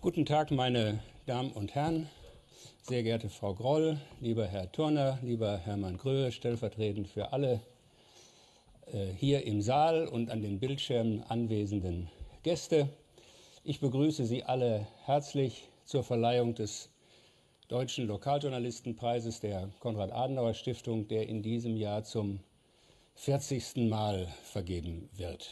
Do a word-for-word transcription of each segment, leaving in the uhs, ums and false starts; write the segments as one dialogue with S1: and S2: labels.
S1: Guten Tag, meine Damen und Herren, sehr geehrte Frau Groll, lieber Herr Turner, lieber Hermann Gröhe, stellvertretend für alle äh, hier im Saal und an den Bildschirmen anwesenden Gäste. Ich begrüße Sie alle herzlich zur Verleihung des Deutschen Lokaljournalistenpreises der Konrad-Adenauer-Stiftung, der in diesem Jahr zum vierzigsten Mal vergeben wird.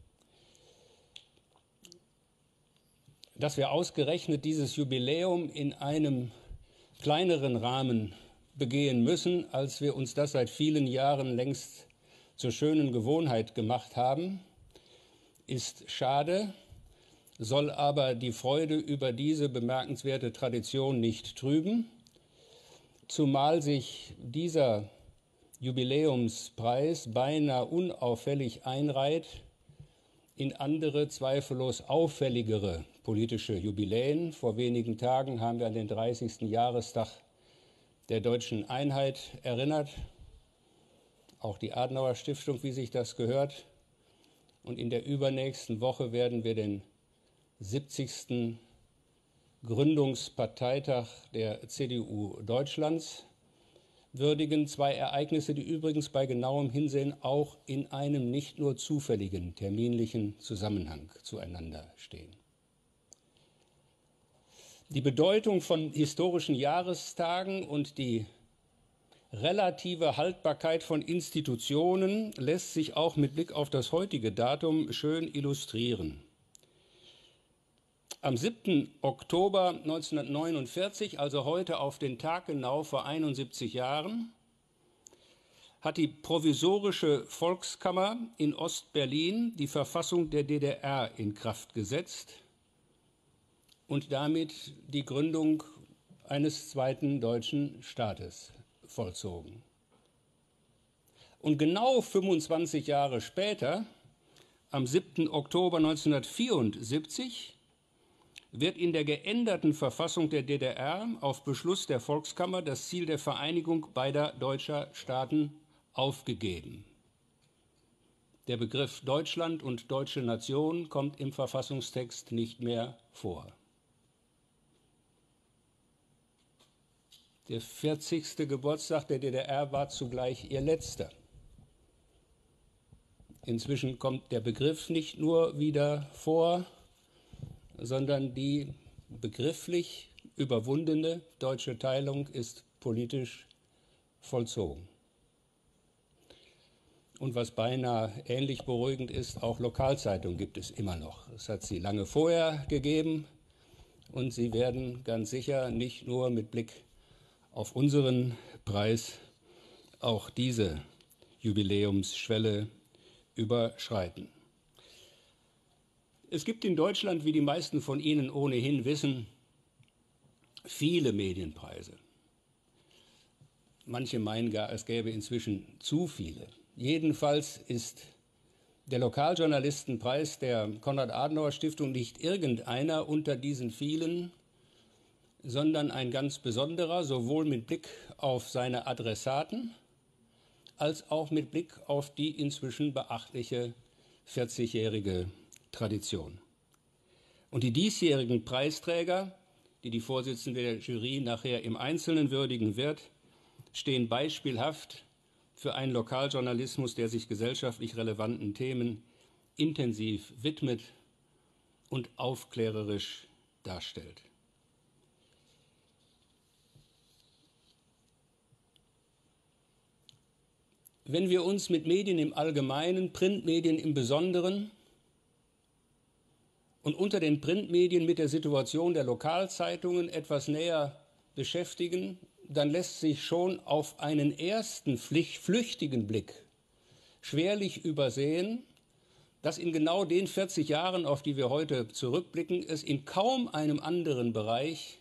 S1: Dass wir ausgerechnet dieses Jubiläum in einem kleineren Rahmen begehen müssen, als wir uns das seit vielen Jahren längst zur schönen Gewohnheit gemacht haben, ist schade, soll aber die Freude über diese bemerkenswerte Tradition nicht trüben, zumal sich dieser Jubiläumspreis beinahe unauffällig einreiht in andere, zweifellos auffälligere politische Jubiläen. Vor wenigen Tagen haben wir an den dreißigsten Jahrestag der deutschen Einheit erinnert, auch die Adenauer Stiftung, wie sich das gehört. Und in der übernächsten Woche werden wir den siebzigsten Gründungsparteitag der C D U Deutschlands würdigen. Zwei Ereignisse, die übrigens bei genauem Hinsehen auch in einem nicht nur zufälligen terminlichen Zusammenhang zueinander stehen. Die Bedeutung von historischen Jahrestagen und die relative Haltbarkeit von Institutionen lässt sich auch mit Blick auf das heutige Datum schön illustrieren. Am siebten Oktober neunzehnhundertneunundvierzig, also heute auf den Tag genau vor einundsiebzig Jahren, hat die Provisorische Volkskammer in Ostberlin die Verfassung der D D R in Kraft gesetzt und damit die Gründung eines zweiten deutschen Staates vollzogen. Und genau fünfundzwanzig Jahre später, am siebten Oktober neunzehnhundertvierundsiebzig, wird in der geänderten Verfassung der D D R auf Beschluss der Volkskammer das Ziel der Vereinigung beider deutscher Staaten aufgegeben. Der Begriff Deutschland und deutsche Nation kommt im Verfassungstext nicht mehr vor. Der vierzigste Geburtstag der D D R war zugleich ihr letzter. Inzwischen kommt der Begriff nicht nur wieder vor, sondern die begrifflich überwundene deutsche Teilung ist politisch vollzogen. Und was beinahe ähnlich beruhigend ist, auch Lokalzeitungen gibt es immer noch. Es hat sie lange vorher gegeben und sie werden ganz sicher nicht nur mit Blick auf unseren Preis auch diese Jubiläumsschwelle überschreiten. Es gibt in Deutschland, wie die meisten von Ihnen ohnehin wissen, viele Medienpreise. Manche meinen gar, es gäbe inzwischen zu viele. Jedenfalls ist der Lokaljournalistenpreis der Konrad-Adenauer-Stiftung nicht irgendeiner unter diesen vielen, sondern ein ganz besonderer, sowohl mit Blick auf seine Adressaten als auch mit Blick auf die inzwischen beachtliche vierzigjährige Tradition. Und die diesjährigen Preisträger, die die Vorsitzende der Jury nachher im Einzelnen würdigen wird, stehen beispielhaft für einen Lokaljournalismus, der sich gesellschaftlich relevanten Themen intensiv widmet und aufklärerisch darstellt. Wenn wir uns mit Medien im Allgemeinen, Printmedien im Besonderen und unter den Printmedien mit der Situation der Lokalzeitungen etwas näher beschäftigen, dann lässt sich schon auf einen ersten flüchtigen Blick schwerlich übersehen, dass in genau den vierzig Jahren, auf die wir heute zurückblicken, es in kaum einem anderen Bereich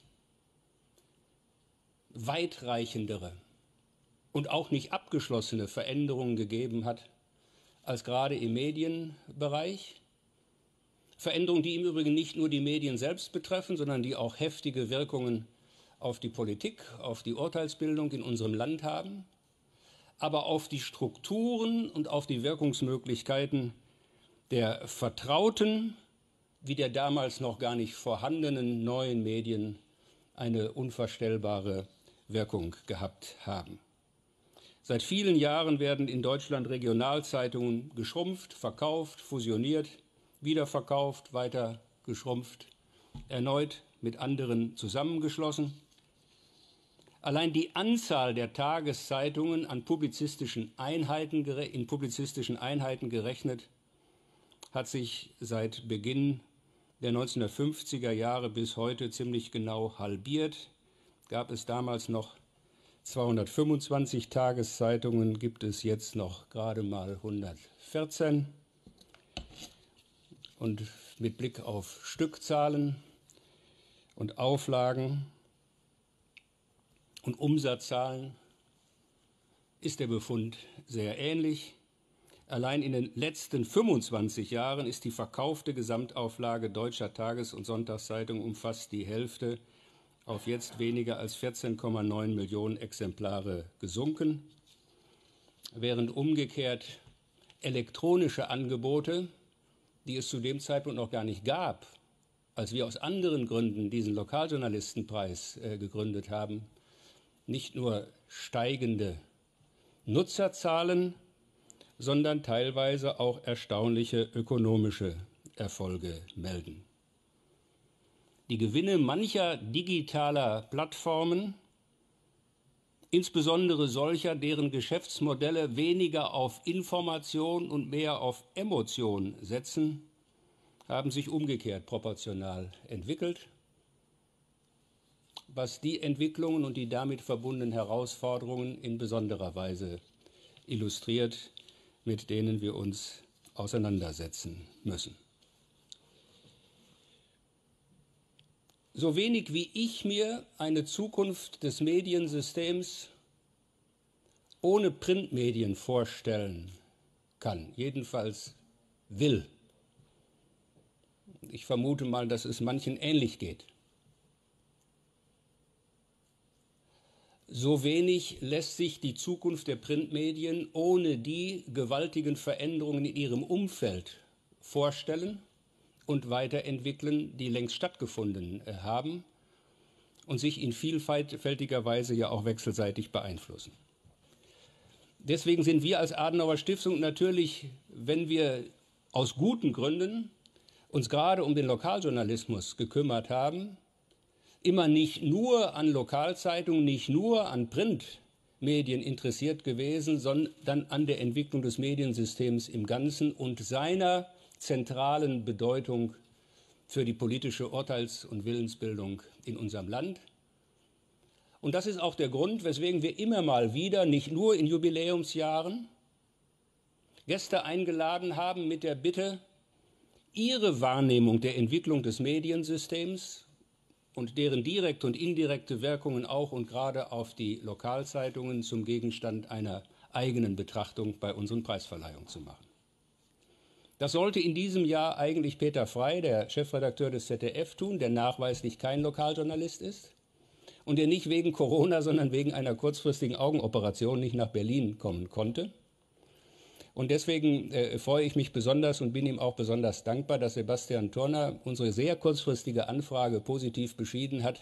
S1: weitreichendere und auch nicht abgeschlossene Veränderungen gegeben hat, als gerade im Medienbereich. Veränderungen, die im Übrigen nicht nur die Medien selbst betreffen, sondern die auch heftige Wirkungen auf die Politik, auf die Urteilsbildung in unserem Land haben, aber auf die Strukturen und auf die Wirkungsmöglichkeiten der vertrauten wie der damals noch gar nicht vorhandenen neuen Medien eine unvorstellbare Wirkung gehabt haben. Seit vielen Jahren werden in Deutschland Regionalzeitungen geschrumpft, verkauft, fusioniert, wieder verkauft, weiter geschrumpft, erneut mit anderen zusammengeschlossen. Allein die Anzahl der Tageszeitungen an publizistischen Einheiten, in publizistischen Einheiten gerechnet hat sich seit Beginn der neunzehnhundertfünfziger Jahre bis heute ziemlich genau halbiert. Gab es damals noch zweihundertfünfundzwanzig Tageszeitungen, gibt es jetzt noch gerade mal hundertvierzehn. Und mit Blick auf Stückzahlen und Auflagen und Umsatzzahlen ist der Befund sehr ähnlich. Allein in den letzten fünfundzwanzig Jahren ist die verkaufte Gesamtauflage deutscher Tages- und Sonntagszeitungen um fast die Hälfte auf jetzt weniger als vierzehn Komma neun Millionen Exemplare gesunken, während umgekehrt elektronische Angebote, die es zu dem Zeitpunkt noch gar nicht gab, als wir aus anderen Gründen diesen Lokaljournalistenpreis äh, gegründet haben, nicht nur steigende Nutzerzahlen, sondern teilweise auch erstaunliche ökonomische Erfolge melden. Die Gewinne mancher digitaler Plattformen, insbesondere solcher, deren Geschäftsmodelle weniger auf Information und mehr auf Emotion setzen, haben sich umgekehrt proportional entwickelt, was die Entwicklungen und die damit verbundenen Herausforderungen in besonderer Weise illustriert, mit denen wir uns auseinandersetzen müssen. So wenig wie ich mir eine Zukunft des Mediensystems ohne Printmedien vorstellen kann, jedenfalls will. Ich vermute mal, dass es manchen ähnlich geht. So wenig lässt sich die Zukunft der Printmedien ohne die gewaltigen Veränderungen in ihrem Umfeld vorstellen und weiterentwickeln, die längst stattgefunden haben und sich in vielfältiger Weise ja auch wechselseitig beeinflussen. Deswegen sind wir als Adenauer Stiftung natürlich, wenn wir aus guten Gründen uns gerade um den Lokaljournalismus gekümmert haben, immer nicht nur an Lokalzeitungen, nicht nur an Printmedien interessiert gewesen, sondern an der Entwicklung des Mediensystems im Ganzen und seiner zentralen Bedeutung für die politische Urteils- und Willensbildung in unserem Land. Und das ist auch der Grund, weswegen wir immer mal wieder, nicht nur in Jubiläumsjahren, Gäste eingeladen haben mit der Bitte, ihre Wahrnehmung der Entwicklung des Mediensystems und deren direkte und indirekte Wirkungen auch und gerade auf die Lokalzeitungen zum Gegenstand einer eigenen Betrachtung bei unseren Preisverleihungen zu machen. Das sollte in diesem Jahr eigentlich Peter Frey, der Chefredakteur des Z D F, tun, der nachweislich kein Lokaljournalist ist und der nicht wegen Corona, sondern wegen einer kurzfristigen Augenoperation nicht nach Berlin kommen konnte. Und deswegen äh, freue ich mich besonders und bin ihm auch besonders dankbar, dass Sebastian Thurner unsere sehr kurzfristige Anfrage positiv beschieden hat,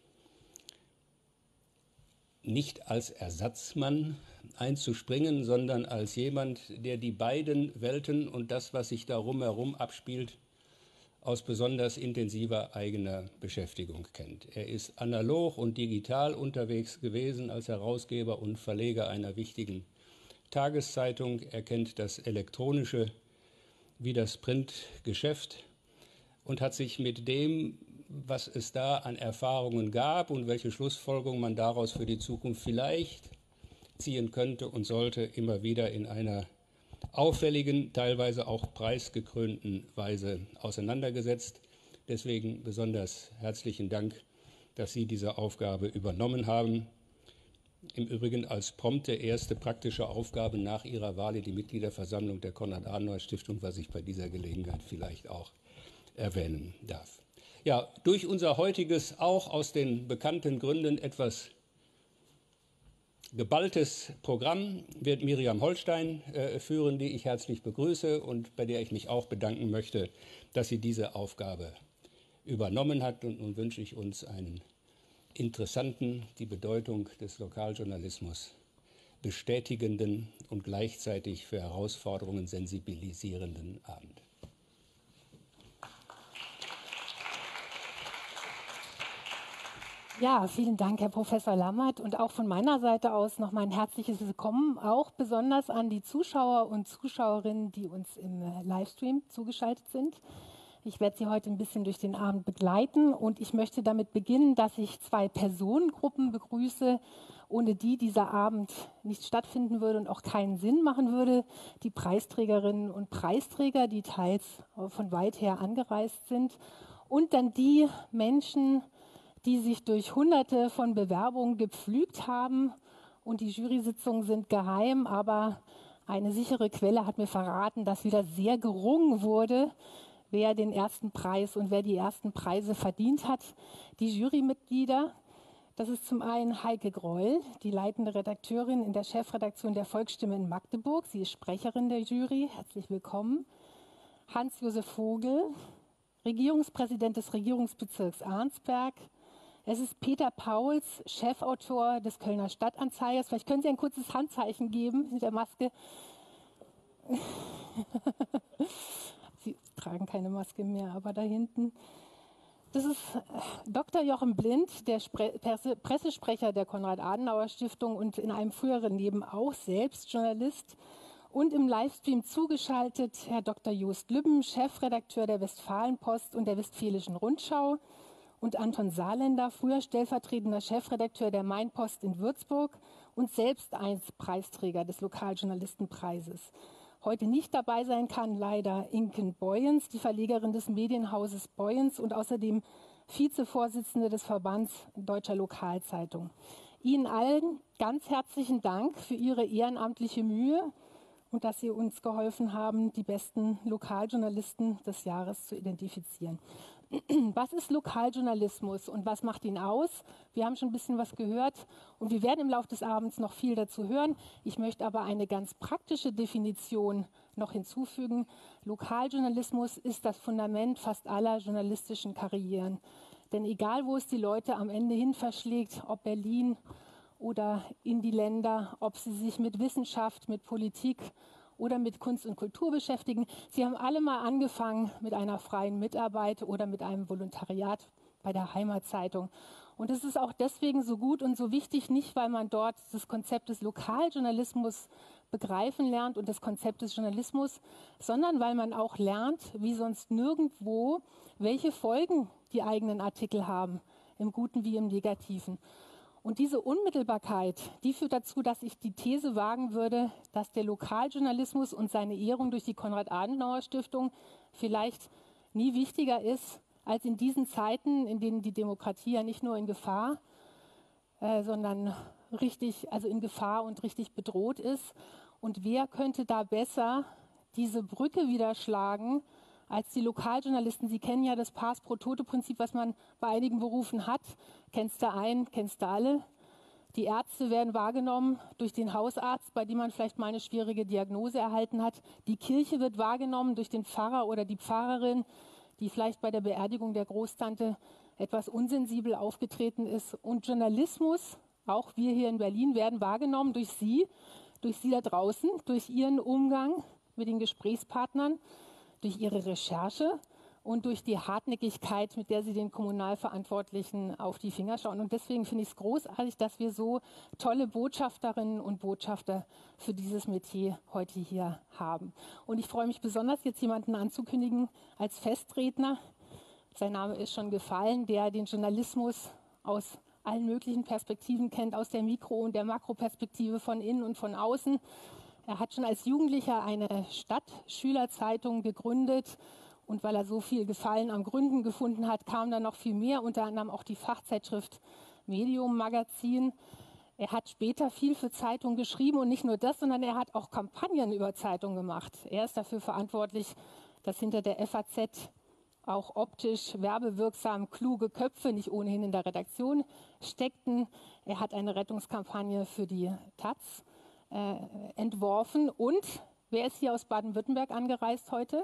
S1: nicht als Ersatzmann einzuspringen, sondern als jemand, der die beiden Welten und das, was sich darum herum abspielt, aus besonders intensiver eigener Beschäftigung kennt. Er ist analog und digital unterwegs gewesen als Herausgeber und Verleger einer wichtigen Tageszeitung. Er kennt das elektronische wie das Printgeschäft und hat sich mit dem, was es da an Erfahrungen gab und welche Schlussfolgerungen man daraus für die Zukunft vielleicht ziehen könnte und sollte, immer wieder in einer auffälligen, teilweise auch preisgekrönten Weise auseinandergesetzt. Deswegen besonders herzlichen Dank, dass Sie diese Aufgabe übernommen haben. Im Übrigen als prompte erste praktische Aufgabe nach Ihrer Wahl in die Mitgliederversammlung der Konrad-Adenauer-Stiftung, was ich bei dieser Gelegenheit vielleicht auch erwähnen darf. Ja, durch unser heutiges, auch aus den bekannten Gründen etwas geballtes Programm wird Miriam Holstein äh, führen, die ich herzlich begrüße und bei der ich mich auch bedanken möchte, dass sie diese Aufgabe übernommen hat. Und nun wünsche ich uns einen interessanten, die Bedeutung des Lokaljournalismus bestätigenden und gleichzeitig für Herausforderungen sensibilisierenden Abend.
S2: Ja, vielen Dank, Herr Professor Lammert. Und auch von meiner Seite aus noch mal ein herzliches Willkommen, auch besonders an die Zuschauer und Zuschauerinnen, die uns im Livestream zugeschaltet sind. Ich werde Sie heute ein bisschen durch den Abend begleiten und ich möchte damit beginnen, dass ich zwei Personengruppen begrüße, ohne die dieser Abend nicht stattfinden würde und auch keinen Sinn machen würde. Die Preisträgerinnen und Preisträger, die teils von weit her angereist sind, und dann die Menschen, die sich durch Hunderte von Bewerbungen gepflügt haben. Und die Jury-Sitzungen sind geheim, aber eine sichere Quelle hat mir verraten, dass wieder sehr gerungen wurde, wer den ersten Preis und wer die ersten Preise verdient hat. Die Jurymitglieder, das ist zum einen Heike Groll, die leitende Redakteurin in der Chefredaktion der Volksstimme in Magdeburg. Sie ist Sprecherin der Jury. Herzlich willkommen. Hans-Josef Vogel, Regierungspräsident des Regierungsbezirks Arnsberg. Es ist Peter Pauls, Chefautor des Kölner Stadtanzeigers. Vielleicht können Sie ein kurzes Handzeichen geben mit der Maske. Sie tragen keine Maske mehr, aber da hinten. Das ist Doktor Jochen Blind, der Spre Presse Pressesprecher der Konrad-Adenauer-Stiftung und in einem früheren Leben auch selbst Journalist. Und im Livestream zugeschaltet Herr Doktor Jost Lübben, Chefredakteur der Westfalenpost und der Westfälischen Rundschau. Und Anton Saarländer, früher stellvertretender Chefredakteur der Mainpost in Würzburg und selbst einst Preisträger des Lokaljournalistenpreises. Heute nicht dabei sein kann leider Inken Boyens, die Verlegerin des Medienhauses Boyens und außerdem Vizevorsitzende des Verbands Deutscher Lokalzeitung. Ihnen allen ganz herzlichen Dank für Ihre ehrenamtliche Mühe und dass Sie uns geholfen haben, die besten Lokaljournalisten des Jahres zu identifizieren. Was ist Lokaljournalismus und was macht ihn aus? Wir haben schon ein bisschen was gehört und wir werden im Laufe des Abends noch viel dazu hören. Ich möchte aber eine ganz praktische Definition noch hinzufügen. Lokaljournalismus ist das Fundament fast aller journalistischen Karrieren. Denn egal, wo es die Leute am Ende hin verschlägt, ob Berlin oder in die Länder, ob sie sich mit Wissenschaft, mit Politik oder mit Kunst und Kultur beschäftigen. Sie haben alle mal angefangen mit einer freien Mitarbeit oder mit einem Volontariat bei der Heimatzeitung. Und es ist auch deswegen so gut und so wichtig, nicht weil man dort das Konzept des Lokaljournalismus begreifen lernt und das Konzept des Journalismus, sondern weil man auch lernt, wie sonst nirgendwo, welche Folgen die eigenen Artikel haben, im Guten wie im Negativen. Und diese Unmittelbarkeit, die führt dazu, dass ich die These wagen würde, dass der Lokaljournalismus und seine Ehrung durch die Konrad-Adenauer-Stiftung vielleicht nie wichtiger ist als in diesen Zeiten, in denen die Demokratie ja nicht nur in Gefahr, äh, sondern richtig, also in Gefahr und richtig bedroht ist. Und wer könnte da besser diese Brücke wieder schlagen als die Lokaljournalisten? Sie kennen ja das Pars pro Toto-Prinzip, was man bei einigen Berufen hat. Kennst du einen, kennst du alle. Die Ärzte werden wahrgenommen durch den Hausarzt, bei dem man vielleicht mal eine schwierige Diagnose erhalten hat. Die Kirche wird wahrgenommen durch den Pfarrer oder die Pfarrerin, die vielleicht bei der Beerdigung der Großtante etwas unsensibel aufgetreten ist. Und Journalismus, auch wir hier in Berlin, werden wahrgenommen durch Sie, durch Sie da draußen, durch Ihren Umgang mit den Gesprächspartnern, durch Ihre Recherche und durch die Hartnäckigkeit, mit der Sie den Kommunalverantwortlichen auf die Finger schauen. Und deswegen finde ich es großartig, dass wir so tolle Botschafterinnen und Botschafter für dieses Metier heute hier haben. Und ich freue mich besonders, jetzt jemanden anzukündigen als Festredner. Sein Name ist schon gefallen, der den Journalismus aus allen möglichen Perspektiven kennt, aus der Mikro- und der Makroperspektive, von innen und von außen. Er hat schon als Jugendlicher eine Stadtschülerzeitung gegründet. Und weil er so viel Gefallen am Gründen gefunden hat, kam dann noch viel mehr, unter anderem auch die Fachzeitschrift Medium Magazin. Er hat später viel für Zeitungen geschrieben und nicht nur das, sondern er hat auch Kampagnen über Zeitungen gemacht. Er ist dafür verantwortlich, dass hinter der F A Z auch optisch werbewirksam kluge Köpfe nicht ohnehin in der Redaktion steckten. Er hat eine Rettungskampagne für die Taz äh, entworfen. Und wer ist hier aus Baden-Württemberg angereist heute?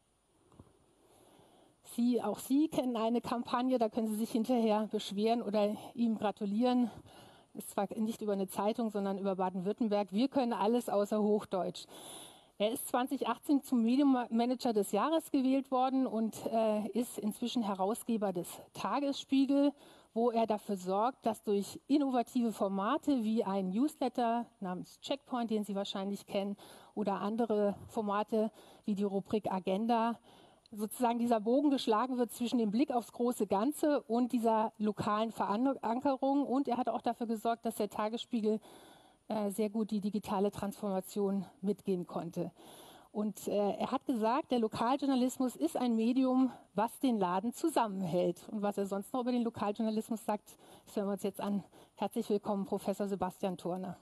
S2: Sie, auch Sie kennen eine Kampagne, da können Sie sich hinterher beschweren oder ihm gratulieren. Ist zwar nicht über eine Zeitung, sondern über Baden-Württemberg. Wir können alles außer Hochdeutsch. Er ist zwanzig achtzehn zum Medienmanager des Jahres gewählt worden und äh, ist inzwischen Herausgeber des Tagesspiegel, wo er dafür sorgt, dass durch innovative Formate wie ein Newsletter namens Checkpoint, den Sie wahrscheinlich kennen, oder andere Formate wie die Rubrik Agenda, sozusagen dieser Bogen geschlagen wird zwischen dem Blick aufs große Ganze und dieser lokalen Verankerung. Und er hat auch dafür gesorgt, dass der Tagesspiegel äh, sehr gut die digitale Transformation mitgehen konnte. Und äh, er hat gesagt, der Lokaljournalismus ist ein Medium, was den Laden zusammenhält. Und was er sonst noch über den Lokaljournalismus sagt, das hören wir uns jetzt an. Herzlich willkommen, Professor Sebastian Thurner.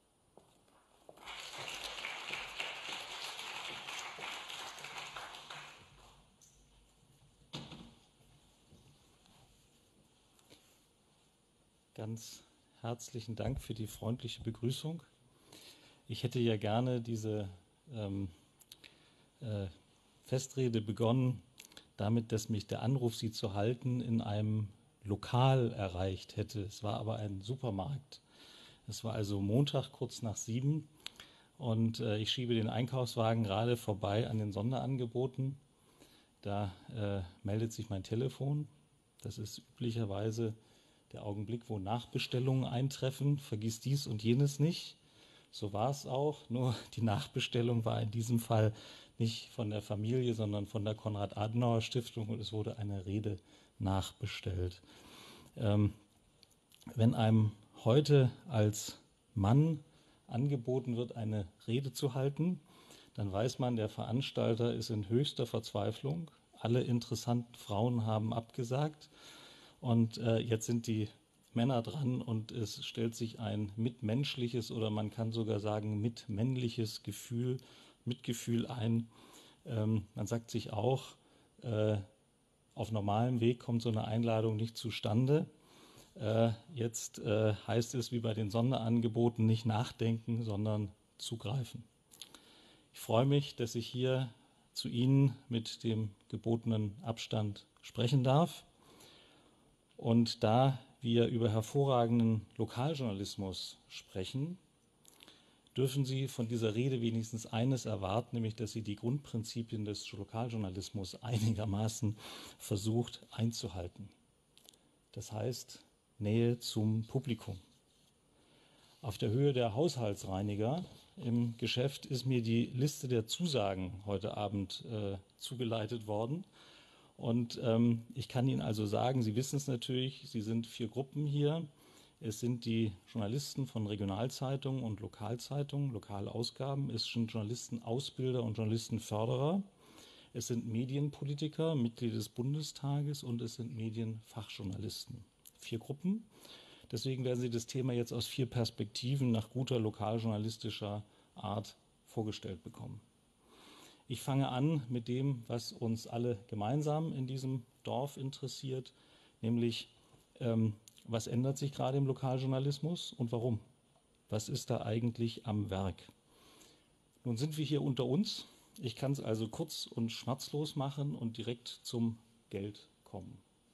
S3: Ganz herzlichen Dank für die freundliche Begrüßung. Ich hätte ja gerne diese ähm, äh, Festrede begonnen damit, dass mich der Anruf, sie zu halten, in einem Lokal erreicht hätte. Es war aber ein Supermarkt. Es war also Montag kurz nach sieben und äh, ich schiebe den Einkaufswagen gerade vorbei an den Sonderangeboten. Da äh, meldet sich mein Telefon. Das ist üblicherweise der Augenblick, wo Nachbestellungen eintreffen. Vergiss dies und jenes nicht. So war es auch, nur die Nachbestellung war in diesem Fall nicht von der Familie, sondern von der Konrad-Adenauer-Stiftung und es wurde eine Rede nachbestellt. Ähm, wenn einem heute als Mann angeboten wird, eine Rede zu halten, dann weiß man, der Veranstalter ist in höchster Verzweiflung. Alle interessanten Frauen haben abgesagt. Und äh, jetzt sind die Männer dran und es stellt sich ein mitmenschliches oder man kann sogar sagen mitmännliches Gefühl, Mitgefühl ein. Ähm, man sagt sich auch, äh, auf normalem Weg kommt so eine Einladung nicht zustande. Äh, jetzt äh, heißt es wie bei den Sonderangeboten nicht nachdenken, sondern zugreifen. Ich freue mich, dass ich hier zu Ihnen mit dem gebotenen Abstand sprechen darf. Und da wir über hervorragenden Lokaljournalismus sprechen, dürfen Sie von dieser Rede wenigstens eines erwarten, nämlich dass sie die Grundprinzipien des Lokaljournalismus einigermaßen versucht einzuhalten. Das heißt Nähe zum Publikum. Auf der Höhe der Haushaltsreiniger im Geschäft ist mir die Liste der Zusagen heute Abend äh, zugeleitet worden. Und ähm, ich kann Ihnen also sagen, Sie wissen es natürlich, Sie sind vier Gruppen hier. Es sind die Journalisten von Regionalzeitungen und Lokalzeitungen, Lokalausgaben. Es sind Journalistenausbilder und Journalistenförderer. Es sind Medienpolitiker, Mitglieder des Bundestages und es sind Medienfachjournalisten. Vier Gruppen. Deswegen werden Sie das Thema jetzt aus vier Perspektiven nach guter lokaljournalistischer Art vorgestellt bekommen. Ich fange an mit dem, was uns alle gemeinsam in diesem Dorf interessiert, nämlich ähm, was ändert sich gerade im Lokaljournalismus und warum? Was ist da eigentlich am Werk? Nun sind wir hier unter uns. Ich kann es also kurz und schmerzlos machen und direkt zum Geld kommen.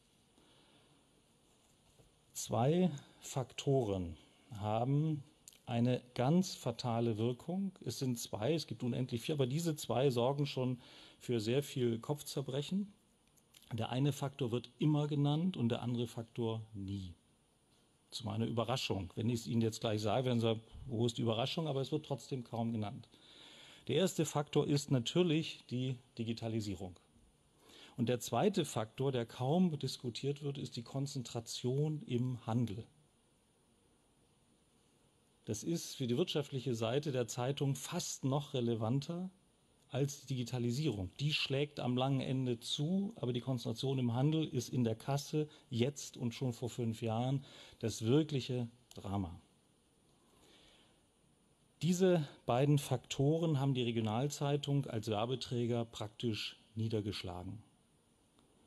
S3: Zwei Faktoren haben eine ganz fatale Wirkung. Es sind zwei, es gibt unendlich vier, aber diese zwei sorgen schon für sehr viel Kopfzerbrechen. Der eine Faktor wird immer genannt und der andere Faktor nie. Zu meiner Überraschung. Wenn ich es Ihnen jetzt gleich sage, werden Sie sagen, wo ist die Überraschung, aber es wird trotzdem kaum genannt. Der erste Faktor ist natürlich die Digitalisierung. Und der zweite Faktor, der kaum diskutiert wird, ist die Konzentration im Handel. Das ist für die wirtschaftliche Seite der Zeitung fast noch relevanter als die Digitalisierung. Die schlägt am langen Ende zu, aber die Konzentration im Handel ist in der Kasse jetzt und schon vor fünf Jahren das wirkliche Drama. Diese beiden Faktoren haben die Regionalzeitung als Werbeträger praktisch niedergeschlagen.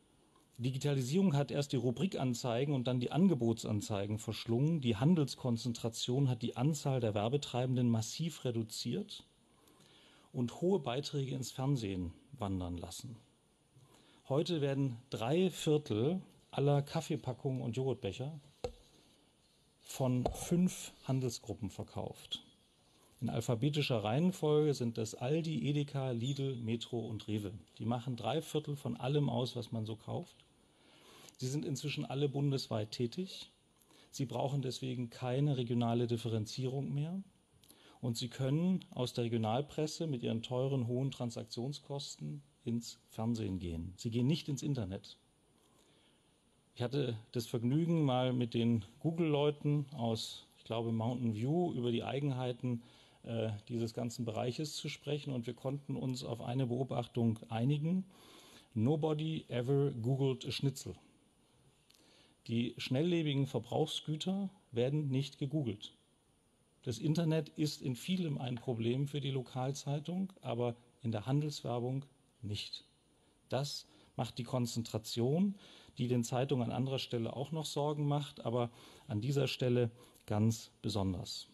S3: Die Digitalisierung hat erst die Rubrikanzeigen und dann die Angebotsanzeigen verschlungen. Die Handelskonzentration hat die Anzahl der Werbetreibenden massiv reduziert und hohe Beiträge ins Fernsehen wandern lassen. Heute werden drei Viertel aller Kaffeepackungen und Joghurtbecher von fünf Handelsgruppen verkauft. In alphabetischer Reihenfolge sind das Aldi, Edeka, Lidl, Metro und Rewe. Die machen drei Viertel von allem aus, was man so kauft. Sie sind inzwischen alle bundesweit tätig. Sie brauchen deswegen keine regionale Differenzierung mehr. Und sie können aus der Regionalpresse mit ihren teuren, hohen Transaktionskosten ins Fernsehen gehen. Sie gehen nicht ins Internet. Ich hatte das Vergnügen, mal mit den Google-Leuten aus, ich glaube, Mountain View über die Eigenheiten äh, dieses ganzen Bereiches zu sprechen. Und wir konnten uns auf eine Beobachtung einigen. Nobody ever googled a Schnitzel. Die schnelllebigen Verbrauchsgüter werden nicht gegoogelt. Das Internet ist in vielem ein Problem für die Lokalzeitung, aber in der Handelswerbung nicht. Das macht die Konzentration, die den Zeitungen an anderer Stelle auch noch Sorgen macht, aber an dieser Stelle ganz besonders.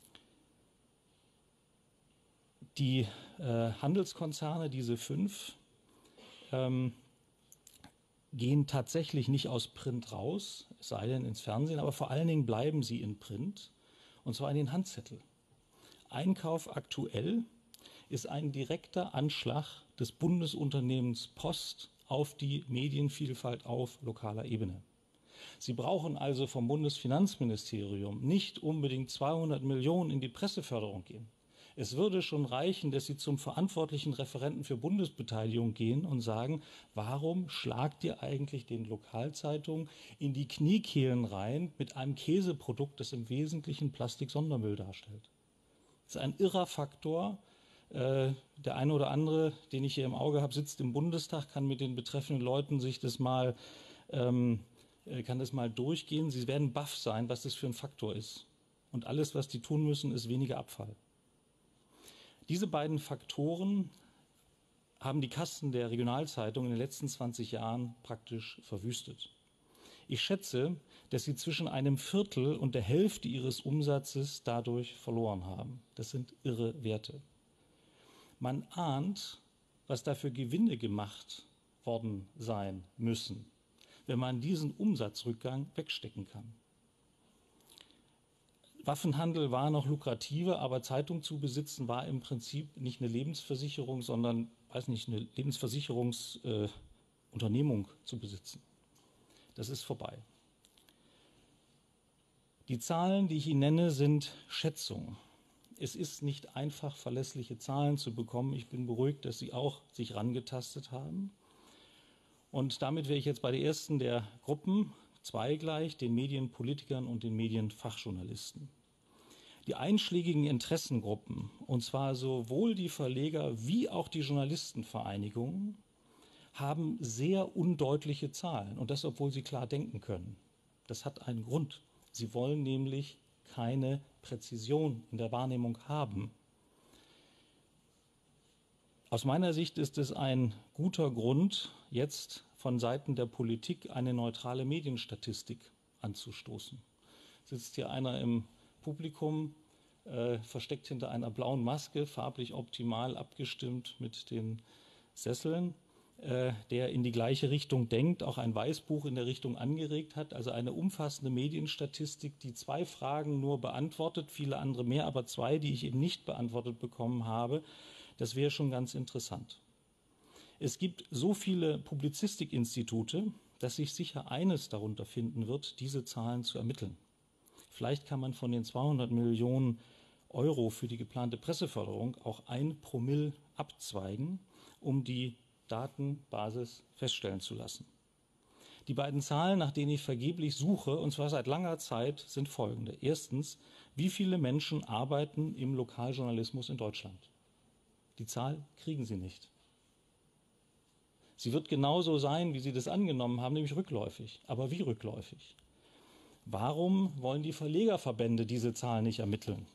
S3: Die äh, Handelskonzerne, diese fünf, ähm, gehen tatsächlich nicht aus Print raus, es sei denn ins Fernsehen, aber vor allen Dingen bleiben sie in Print, und zwar in den Handzettel. Einkauf aktuell ist ein direkter Anschlag des Bundesunternehmens Post auf die Medienvielfalt auf lokaler Ebene. Sie brauchen also vom Bundesfinanzministerium nicht unbedingt zweihundert Millionen in die Presseförderung gehen. Es würde schon reichen, dass Sie zum verantwortlichen Referenten für Bundesbeteiligung gehen und sagen, warum schlagt ihr eigentlich den Lokalzeitungen in die Kniekehlen rein mit einem Käseprodukt, das im Wesentlichen Plastik-Sondermüll darstellt? Das ist ein irrer Faktor. Äh, der eine oder andere, den ich hier im Auge habe, sitzt im Bundestag, kann mit den betreffenden Leuten sich das mal, ähm, kann das mal durchgehen. Sie werden baff sein, was das für ein Faktor ist. Und alles, was die tun müssen, ist weniger Abfall. Diese beiden Faktoren haben die Kassen der Regionalzeitung in den letzten zwanzig Jahren praktisch verwüstet. Ich schätze, dass sie zwischen einem Viertel und der Hälfte ihres Umsatzes dadurch verloren haben. Das sind irre Werte. Man ahnt, was da für Gewinne gemacht worden sein müssen, wenn man diesen Umsatzrückgang wegstecken kann. Waffenhandel war noch lukrativer, aber Zeitung zu besitzen war im Prinzip nicht eine Lebensversicherung, sondern, weiß nicht, eine Lebensversicherungsunternehmung äh, zu besitzen. Das ist vorbei. Die Zahlen, die ich Ihnen nenne, sind Schätzungen. Es ist nicht einfach, verlässliche Zahlen zu bekommen. Ich bin beruhigt, dass Sie auch sich rangetastet haben. Und damit wäre ich jetzt bei der ersten der Gruppen, zwei gleich, den Medienpolitikern und den Medienfachjournalisten. Die einschlägigen Interessengruppen, und zwar sowohl die Verleger wie auch die Journalistenvereinigungen, haben sehr undeutliche Zahlen. Und das, obwohl sie klar denken können. Das hat einen Grund. Sie wollen nämlich keine Präzision in der Wahrnehmung haben. Aus meiner Sicht ist es ein guter Grund, jetzt von Seiten der Politik eine neutrale Medienstatistik anzustoßen. Sitzt hier einer im Publikum, äh, versteckt hinter einer blauen Maske, farblich optimal abgestimmt mit den Sesseln, äh, der in die gleiche Richtung denkt, auch ein Weißbuch in der Richtung angeregt hat, also eine umfassende Medienstatistik, die zwei Fragen nur beantwortet, viele andere mehr, aber zwei, die ich eben nicht beantwortet bekommen habe. Das wäre schon ganz interessant. Es gibt so viele Publizistikinstitute, dass sich sicher eines darunter finden wird, diese Zahlen zu ermitteln. Vielleicht kann man von den zweihundert Millionen Euro für die geplante Presseförderung auch ein Promille abzweigen, um die Datenbasis feststellen zu lassen. Die beiden Zahlen, nach denen ich vergeblich suche, und zwar seit langer Zeit, sind folgende. Erstens, wie viele Menschen arbeiten im Lokaljournalismus in Deutschland? Die Zahl kriegen Sie nicht. Sie wird genauso sein, wie Sie das angenommen haben, nämlich rückläufig. Aber wie rückläufig? Warum wollen die Verlegerverbände diese Zahl nicht ermitteln?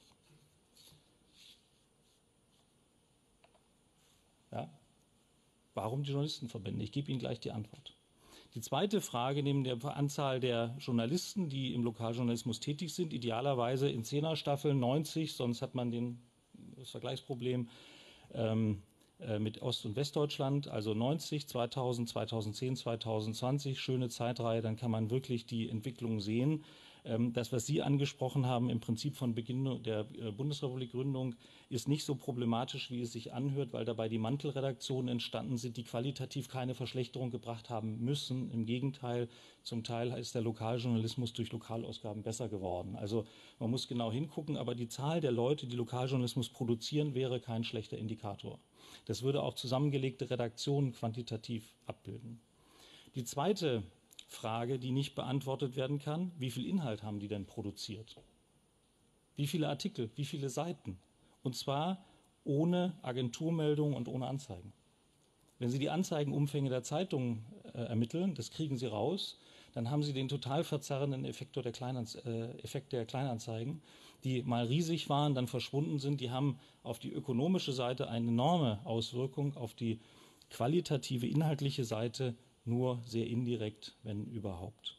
S3: Ja? Warum die Journalistenverbände? Ich gebe Ihnen gleich die Antwort. Die zweite Frage, neben der Anzahl der Journalisten, die im Lokaljournalismus tätig sind, idealerweise in Zehnerstaffeln neunzig, sonst hat man den, das Vergleichsproblem ähm, äh, mit Ost- und Westdeutschland, also neunzig, zweitausend, zweitausendzehn, zweitausendzwanzig, schöne Zeitreihe, dann kann man wirklich die Entwicklung sehen. Ähm, das, was Sie angesprochen haben, im Prinzip von Beginn der äh, Bundesrepublik-Gründung, ist nicht so problematisch, wie es sich anhört, weil dabei die Mantelredaktionen entstanden sind, die qualitativ keine Verschlechterung gebracht haben müssen. Im Gegenteil, zum Teil ist der Lokaljournalismus durch Lokalausgaben besser geworden. Also man muss genau hingucken, aber die Zahl der Leute, die Lokaljournalismus produzieren, wäre kein schlechter Indikator. Das würde auch zusammengelegte Redaktionen quantitativ abbilden. Die zweite Frage, die nicht beantwortet werden kann: Wie viel Inhalt haben die denn produziert? Wie viele Artikel, wie viele Seiten? Und zwar ohne Agenturmeldung und ohne Anzeigen. Wenn Sie die Anzeigenumfänge der Zeitungen äh, ermitteln, das kriegen Sie raus, dann haben Sie den total verzerrenden Effekt der, Kleinanz äh, Effekt der Kleinanzeigen, die mal riesig waren, dann verschwunden sind. Die haben auf die ökonomische Seite eine enorme Auswirkung, auf die qualitative, inhaltliche Seite nur sehr indirekt, wenn überhaupt.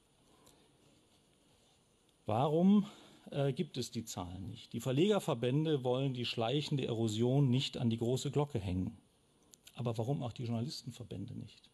S3: Warum äh, gibt es die Zahlen nicht? Die Verlegerverbände wollen die schleichende Erosion nicht an die große Glocke hängen. Aber warum auch die Journalistenverbände nicht?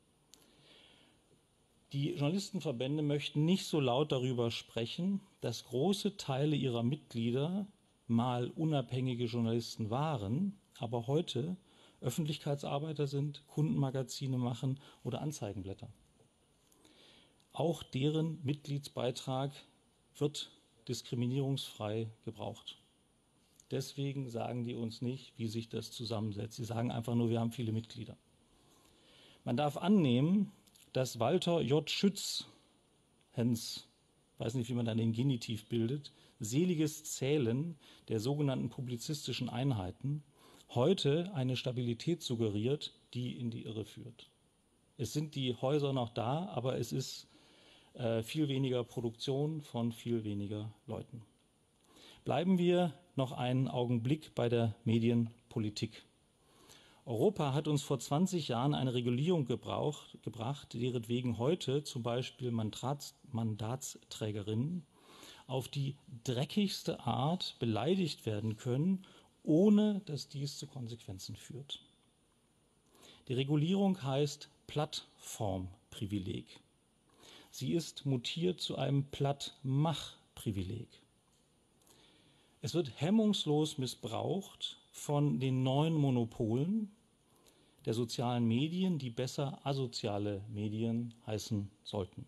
S3: Die Journalistenverbände möchten nicht so laut darüber sprechen, dass große Teile ihrer Mitglieder mal unabhängige Journalisten waren, aber heute Öffentlichkeitsarbeiter sind, Kundenmagazine machen oder Anzeigenblätter. Auch deren Mitgliedsbeitrag wird diskriminierungsfrei gebraucht. Deswegen sagen die uns nicht, wie sich das zusammensetzt. Sie sagen einfach nur, wir haben viele Mitglieder. Man darf annehmen, dass Walter J. Schütz, Hens, weiß nicht, wie man dann den Genitiv bildet, seliges Zählen der sogenannten publizistischen Einheiten heute eine Stabilität suggeriert, die in die Irre führt. Es sind die Häuser noch da, aber es ist äh, viel weniger Produktion von viel weniger Leuten. Bleiben wir noch einen Augenblick bei der Medienpolitik. Europa hat uns vor zwanzig Jahren eine Regulierung gebraucht, gebracht, deretwegen heute zum Beispiel Mandats, Mandatsträgerinnen auf die dreckigste Art beleidigt werden können, ohne dass dies zu Konsequenzen führt. Die Regulierung heißt Plattformprivileg. Sie ist mutiert zu einem Plattmachprivileg. Es wird hemmungslos missbraucht von den neuen Monopolen der sozialen Medien, die besser asoziale Medien heißen sollten.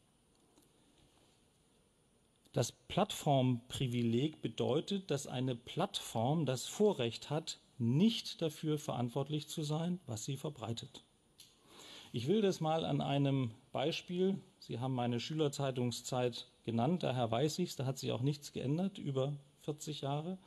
S3: Das Plattformprivileg bedeutet, dass eine Plattform das Vorrecht hat, nicht dafür verantwortlich zu sein, was sie verbreitet. Ich will das mal an einem Beispiel, Sie haben meine Schülerzeitungszeit genannt, daher weiß ich es, da hat sich auch nichts geändert, über vierzig Jahre.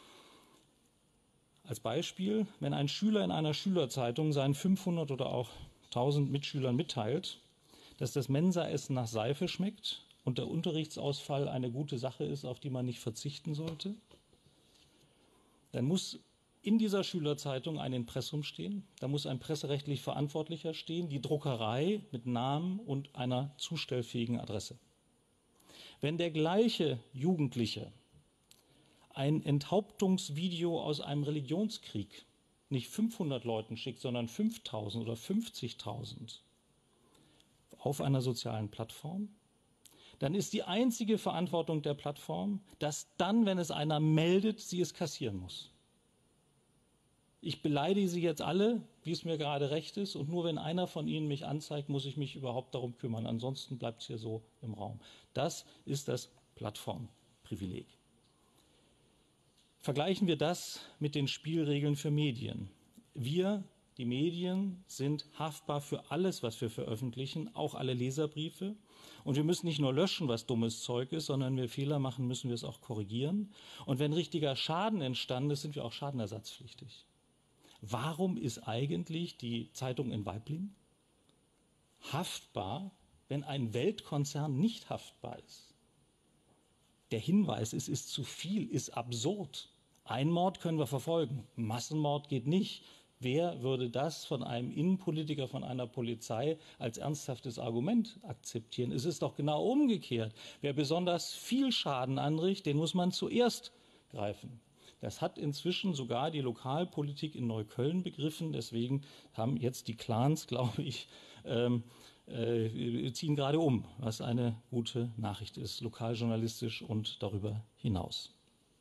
S3: Als Beispiel, wenn ein Schüler in einer Schülerzeitung seinen fünfhundert oder auch tausend Mitschülern mitteilt, dass das Mensaessen nach Seife schmeckt und der Unterrichtsausfall eine gute Sache ist, auf die man nicht verzichten sollte, dann muss in dieser Schülerzeitung ein Impressum stehen, da muss ein presserechtlich Verantwortlicher stehen, die Druckerei mit Namen und einer zustellfähigen Adresse. Wenn der gleiche Jugendliche ein Enthauptungsvideo aus einem Religionskrieg nicht fünfhundert Leuten schickt, sondern fünftausend oder fünfzigtausend auf einer sozialen Plattform, dann ist die einzige Verantwortung der Plattform, dass dann, wenn es einer meldet, sie es kassieren muss. Ich beleidige Sie jetzt alle, wie es mir gerade recht ist, und nur wenn einer von Ihnen mich anzeigt, muss ich mich überhaupt darum kümmern. Ansonsten bleibt es hier so im Raum. Das ist das Plattformprivileg. Vergleichen wir das mit den Spielregeln für Medien. Wir, die Medien, sind haftbar für alles, was wir veröffentlichen, auch alle Leserbriefe. Und wir müssen nicht nur löschen, was dummes Zeug ist, sondern wenn wir Fehler machen, müssen wir es auch korrigieren. Und wenn richtiger Schaden entstanden ist, sind wir auch schadenersatzpflichtig. Warum ist eigentlich die Zeitung in Waiblingen haftbar, wenn ein Weltkonzern nicht haftbar ist? Der Hinweis, es ist zu viel, ist absurd. Ein Mord können wir verfolgen, Massenmord geht nicht. Wer würde das von einem Innenpolitiker, von einer Polizei als ernsthaftes Argument akzeptieren? Es ist doch genau umgekehrt. Wer besonders viel Schaden anrichtet, den muss man zuerst greifen. Das hat inzwischen sogar die Lokalpolitik in Neukölln begriffen. Deswegen haben jetzt die Clans, glaube ich, ähm, äh, ziehen gerade um, was eine gute Nachricht ist, lokaljournalistisch und darüber hinaus.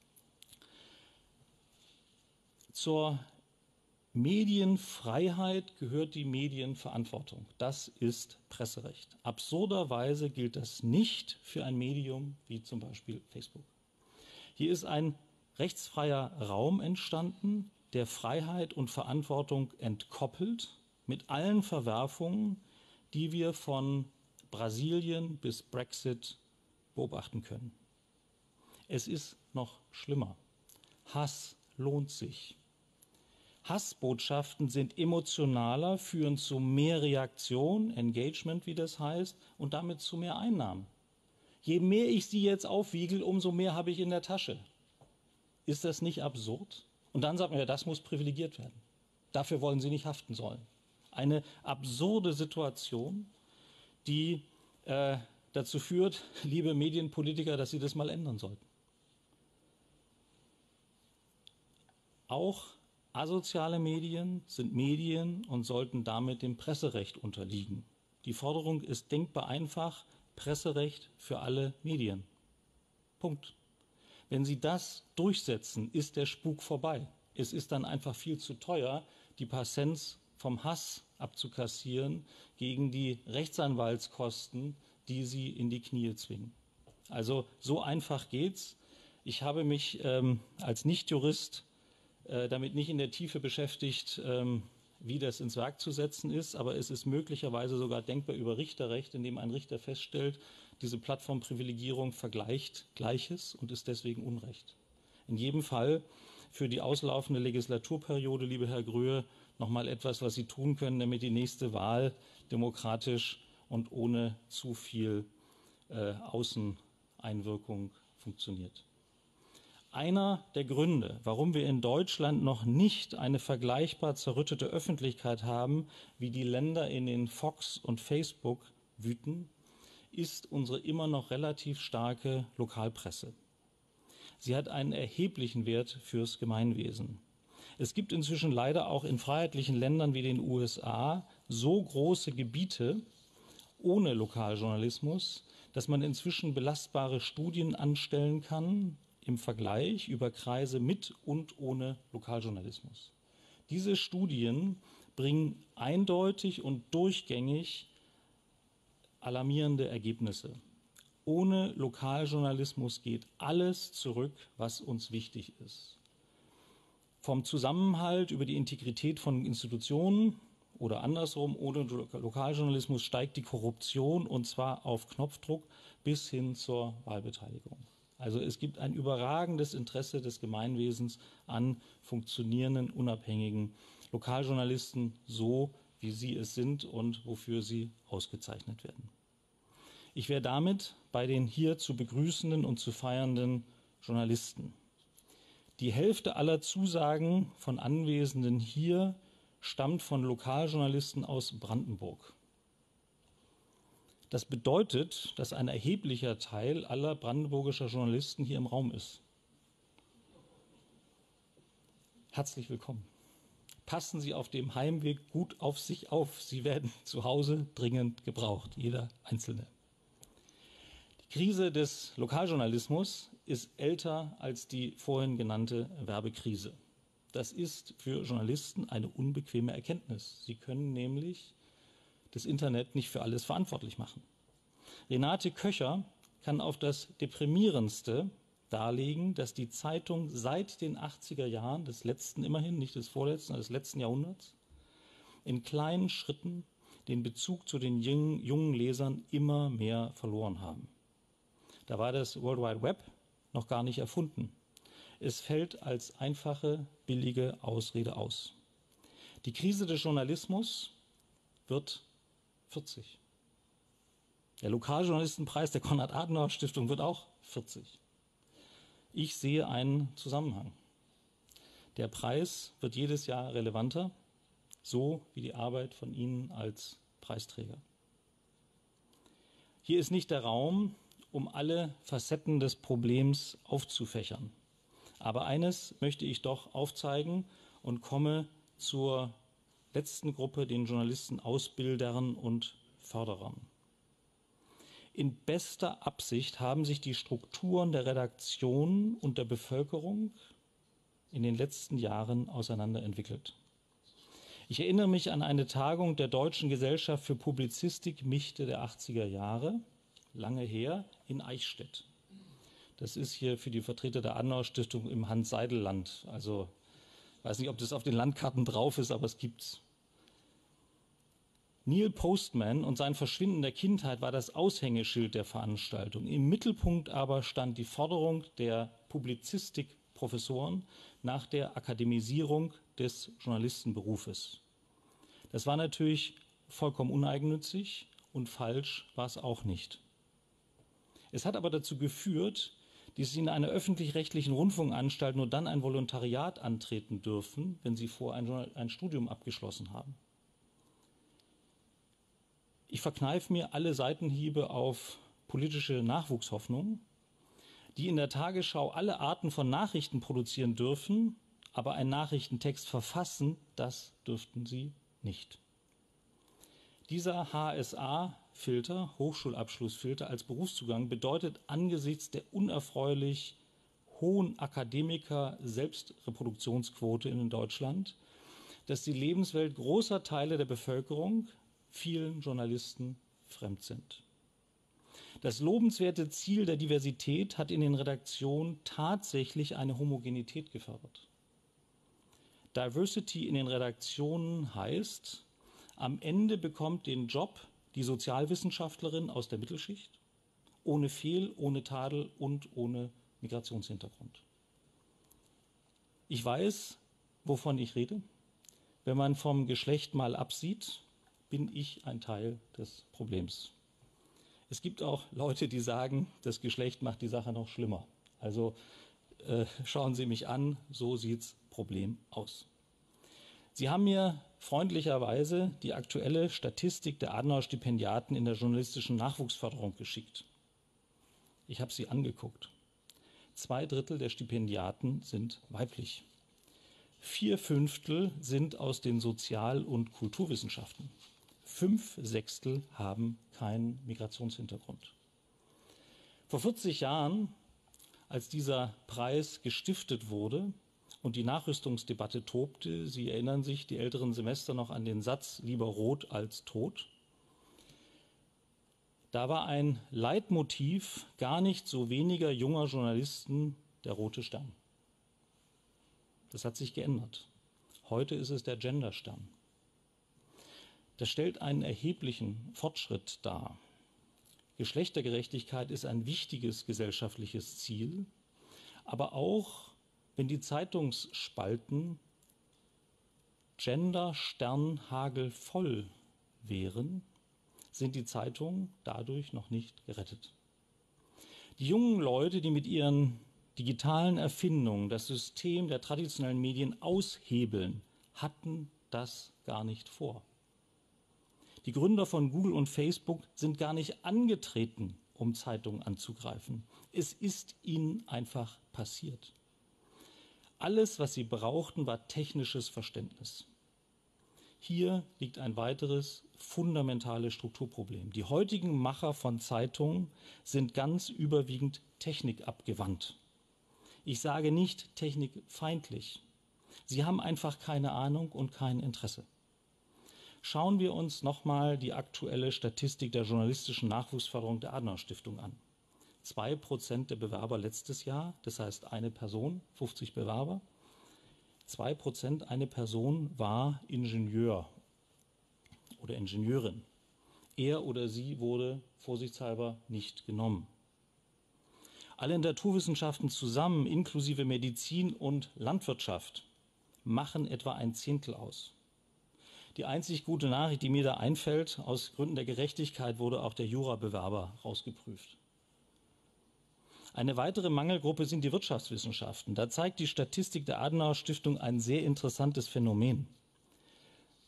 S3: Zur Medienfreiheit gehört die Medienverantwortung. Das ist Presserecht. Absurderweise gilt das nicht für ein Medium wie zum Beispiel Facebook. Hier ist ein rechtsfreier Raum entstanden, der Freiheit und Verantwortung entkoppelt, mit allen Verwerfungen, die wir von Brasilien bis Brexit beobachten können. Es ist noch schlimmer. Hass lohnt sich. Hassbotschaften sind emotionaler, führen zu mehr Reaktion, Engagement, wie das heißt, und damit zu mehr Einnahmen. Je mehr ich sie jetzt aufwiegel, umso mehr habe ich in der Tasche. Ist das nicht absurd? Und dann sagt man ja, das muss privilegiert werden. Dafür wollen sie nicht haften sollen. Eine absurde Situation, die äh, dazu führt, liebe Medienpolitiker, dass sie das mal ändern sollten. Auch asoziale Medien sind Medien und sollten damit dem Presserecht unterliegen. Die Forderung ist denkbar einfach: Presserecht für alle Medien. Punkt. Wenn Sie das durchsetzen, ist der Spuk vorbei. Es ist dann einfach viel zu teuer, die paar Cents vom Hass abzukassieren gegen die Rechtsanwaltskosten, die Sie in die Knie zwingen. Also so einfach geht's. Ich habe mich ähm, als Nichtjurist äh, damit nicht in der Tiefe beschäftigt, ähm, wie das ins Werk zu setzen ist, aber es ist möglicherweise sogar denkbar über Richterrecht, indem ein Richter feststellt, diese Plattformprivilegierung vergleicht Gleiches und ist deswegen Unrecht. In jedem Fall für die auslaufende Legislaturperiode, liebe Herr Gröhe, nochmal etwas, was Sie tun können, damit die nächste Wahl demokratisch und ohne zu viel äh, Außeneinwirkung funktioniert. Einer der Gründe, warum wir in Deutschland noch nicht eine vergleichbar zerrüttete Öffentlichkeit haben, wie die Länder, in denen Fox und Facebook wüten, ist unsere immer noch relativ starke Lokalpresse. Sie hat einen erheblichen Wert fürs Gemeinwesen. Es gibt inzwischen leider auch in freiheitlichen Ländern wie den U S A so große Gebiete ohne Lokaljournalismus, dass man inzwischen belastbare Studien anstellen kann im Vergleich über Kreise mit und ohne Lokaljournalismus. Diese Studien bringen eindeutig und durchgängig alarmierende Ergebnisse. Ohne Lokaljournalismus geht alles zurück, was uns wichtig ist. Vom Zusammenhalt über die Integrität von Institutionen oder andersrum, ohne Lokaljournalismus steigt die Korruption, und zwar auf Knopfdruck bis hin zur Wahlbeteiligung. Also es gibt ein überragendes Interesse des Gemeinwesens an funktionierenden, unabhängigen Lokaljournalisten, so wie sie es sind und wofür sie ausgezeichnet werden. Ich wäre damit bei den hier zu begrüßenden und zu feiernden Journalisten. Die Hälfte aller Zusagen von Anwesenden hier stammt von Lokaljournalisten aus Brandenburg. Das bedeutet, dass ein erheblicher Teil aller brandenburgischer Journalisten hier im Raum ist. Herzlich willkommen. Passen Sie auf dem Heimweg gut auf sich auf. Sie werden zu Hause dringend gebraucht, jeder Einzelne. Die Krise des Lokaljournalismus ist älter als die vorhin genannte Werbekrise. Das ist für Journalisten eine unbequeme Erkenntnis. Sie können nämlich das Internet nicht für alles verantwortlich machen. Renate Köcher kann auf das Deprimierendste darlegen, dass die Zeitung seit den achtziger Jahren, des letzten immerhin, nicht des vorletzten, des letzten Jahrhunderts, in kleinen Schritten den Bezug zu den jungen, jungen Lesern immer mehr verloren haben. Da war das World Wide Web noch gar nicht erfunden. Es fällt als einfache, billige Ausrede aus. Die Krise des Journalismus wird vierzig. Der Lokaljournalistenpreis der Konrad-Adenauer-Stiftung wird auch vierzig. Ich sehe einen Zusammenhang. Der Preis wird jedes Jahr relevanter. so wie die Arbeit von Ihnen als Preisträger. Hier ist nicht der Raum, um alle Facetten des Problems aufzufächern. Aber eines möchte ich doch aufzeigen und komme zur letzten Gruppe, den Journalisten-Ausbildern und Förderern. In bester Absicht haben sich die Strukturen der Redaktion und der Bevölkerung in den letzten Jahren auseinanderentwickelt. Ich erinnere mich an eine Tagung der Deutschen Gesellschaft für Publizistik Mitte der achtziger Jahre, lange her, in Eichstätt. Das ist hier für die Vertreter der Adenauer-Stiftung im Hans-Seidel-Land. Also ich weiß nicht, ob das auf den Landkarten drauf ist, aber es gibt's. Neil Postman und sein Verschwinden in der Kindheit war das Aushängeschild der Veranstaltung. Im Mittelpunkt aber stand die Forderung der Publizistikprofessoren nach der Akademisierung des Journalistenberufes. Das war natürlich vollkommen uneigennützig und falsch war es auch nicht. Es hat aber dazu geführt, dass Sie in einer öffentlich-rechtlichen Rundfunkanstalt nur dann ein Volontariat antreten dürfen, wenn Sie vorher ein, ein Studium abgeschlossen haben. Ich verkneife mir alle Seitenhiebe auf politische Nachwuchshoffnung, die in der Tagesschau alle Arten von Nachrichten produzieren dürfen, aber einen Nachrichtentext verfassen, das dürften sie nicht. Dieser H S A-Filter, Hochschulabschlussfilter als Berufszugang, bedeutet angesichts der unerfreulich hohen Akademiker-Selbstreproduktionsquote in Deutschland, dass die Lebenswelt großer Teile der Bevölkerung vielen Journalisten fremd sind. Das lobenswerte Ziel der Diversität hat in den Redaktionen tatsächlich eine Homogenität gefördert. Diversity in den Redaktionen heißt, am Ende bekommt den Job die Sozialwissenschaftlerin aus der Mittelschicht, ohne Fehl, ohne Tadel und ohne Migrationshintergrund. Ich weiß, wovon ich rede. Wenn man vom Geschlecht mal absieht, bin ich ein Teil des Problems. Es gibt auch Leute, die sagen, das Geschlecht macht die Sache noch schlimmer. Also äh, schauen Sie mich an, so sieht's Problem aus. Sie haben mir freundlicherweise die aktuelle Statistik der Adenauer-Stipendiaten in der journalistischen Nachwuchsförderung geschickt. Ich habe sie angeguckt. Zwei Drittel der Stipendiaten sind weiblich. Vier Fünftel sind aus den Sozial- und Kulturwissenschaften. Fünf Sechstel haben keinen Migrationshintergrund. Vor vierzig Jahren, als dieser Preis gestiftet wurde und die Nachrüstungsdebatte tobte, Sie erinnern sich, die älteren Semester noch an den Satz, lieber rot als tot, da war ein Leitmotiv gar nicht so weniger junger Journalisten der rote Stern. Das hat sich geändert. Heute ist es der Genderstern. Das stellt einen erheblichen Fortschritt dar. Geschlechtergerechtigkeit ist ein wichtiges gesellschaftliches Ziel, aber auch wenn die Zeitungsspalten Gendersternhagel voll wären, sind die Zeitungen dadurch noch nicht gerettet. Die jungen Leute, die mit ihren digitalen Erfindungen das System der traditionellen Medien aushebeln, hatten das gar nicht vor. Die Gründer von Google und Facebook sind gar nicht angetreten, um Zeitungen anzugreifen. Es ist ihnen einfach passiert. Alles, was sie brauchten, war technisches Verständnis. Hier liegt ein weiteres fundamentales Strukturproblem. Die heutigen Macher von Zeitungen sind ganz überwiegend technikabgewandt. Ich sage nicht technikfeindlich. Sie haben einfach keine Ahnung und kein Interesse. Schauen wir uns nochmal die aktuelle Statistik der journalistischen Nachwuchsförderung der Adenauer-Stiftung an. Zwei Prozent der Bewerber letztes Jahr, das heißt eine Person, fünfzig Bewerber. Zwei Prozent eine Person war Ingenieur oder Ingenieurin. Er oder sie wurde vorsichtshalber nicht genommen. Alle Naturwissenschaften zusammen, inklusive Medizin und Landwirtschaft, machen etwa ein Zehntel aus. Die einzig gute Nachricht, die mir da einfällt, aus Gründen der Gerechtigkeit wurde auch der Jurabewerber rausgeprüft. Eine weitere Mangelgruppe sind die Wirtschaftswissenschaften. Da zeigt die Statistik der Adenauer Stiftung ein sehr interessantes Phänomen.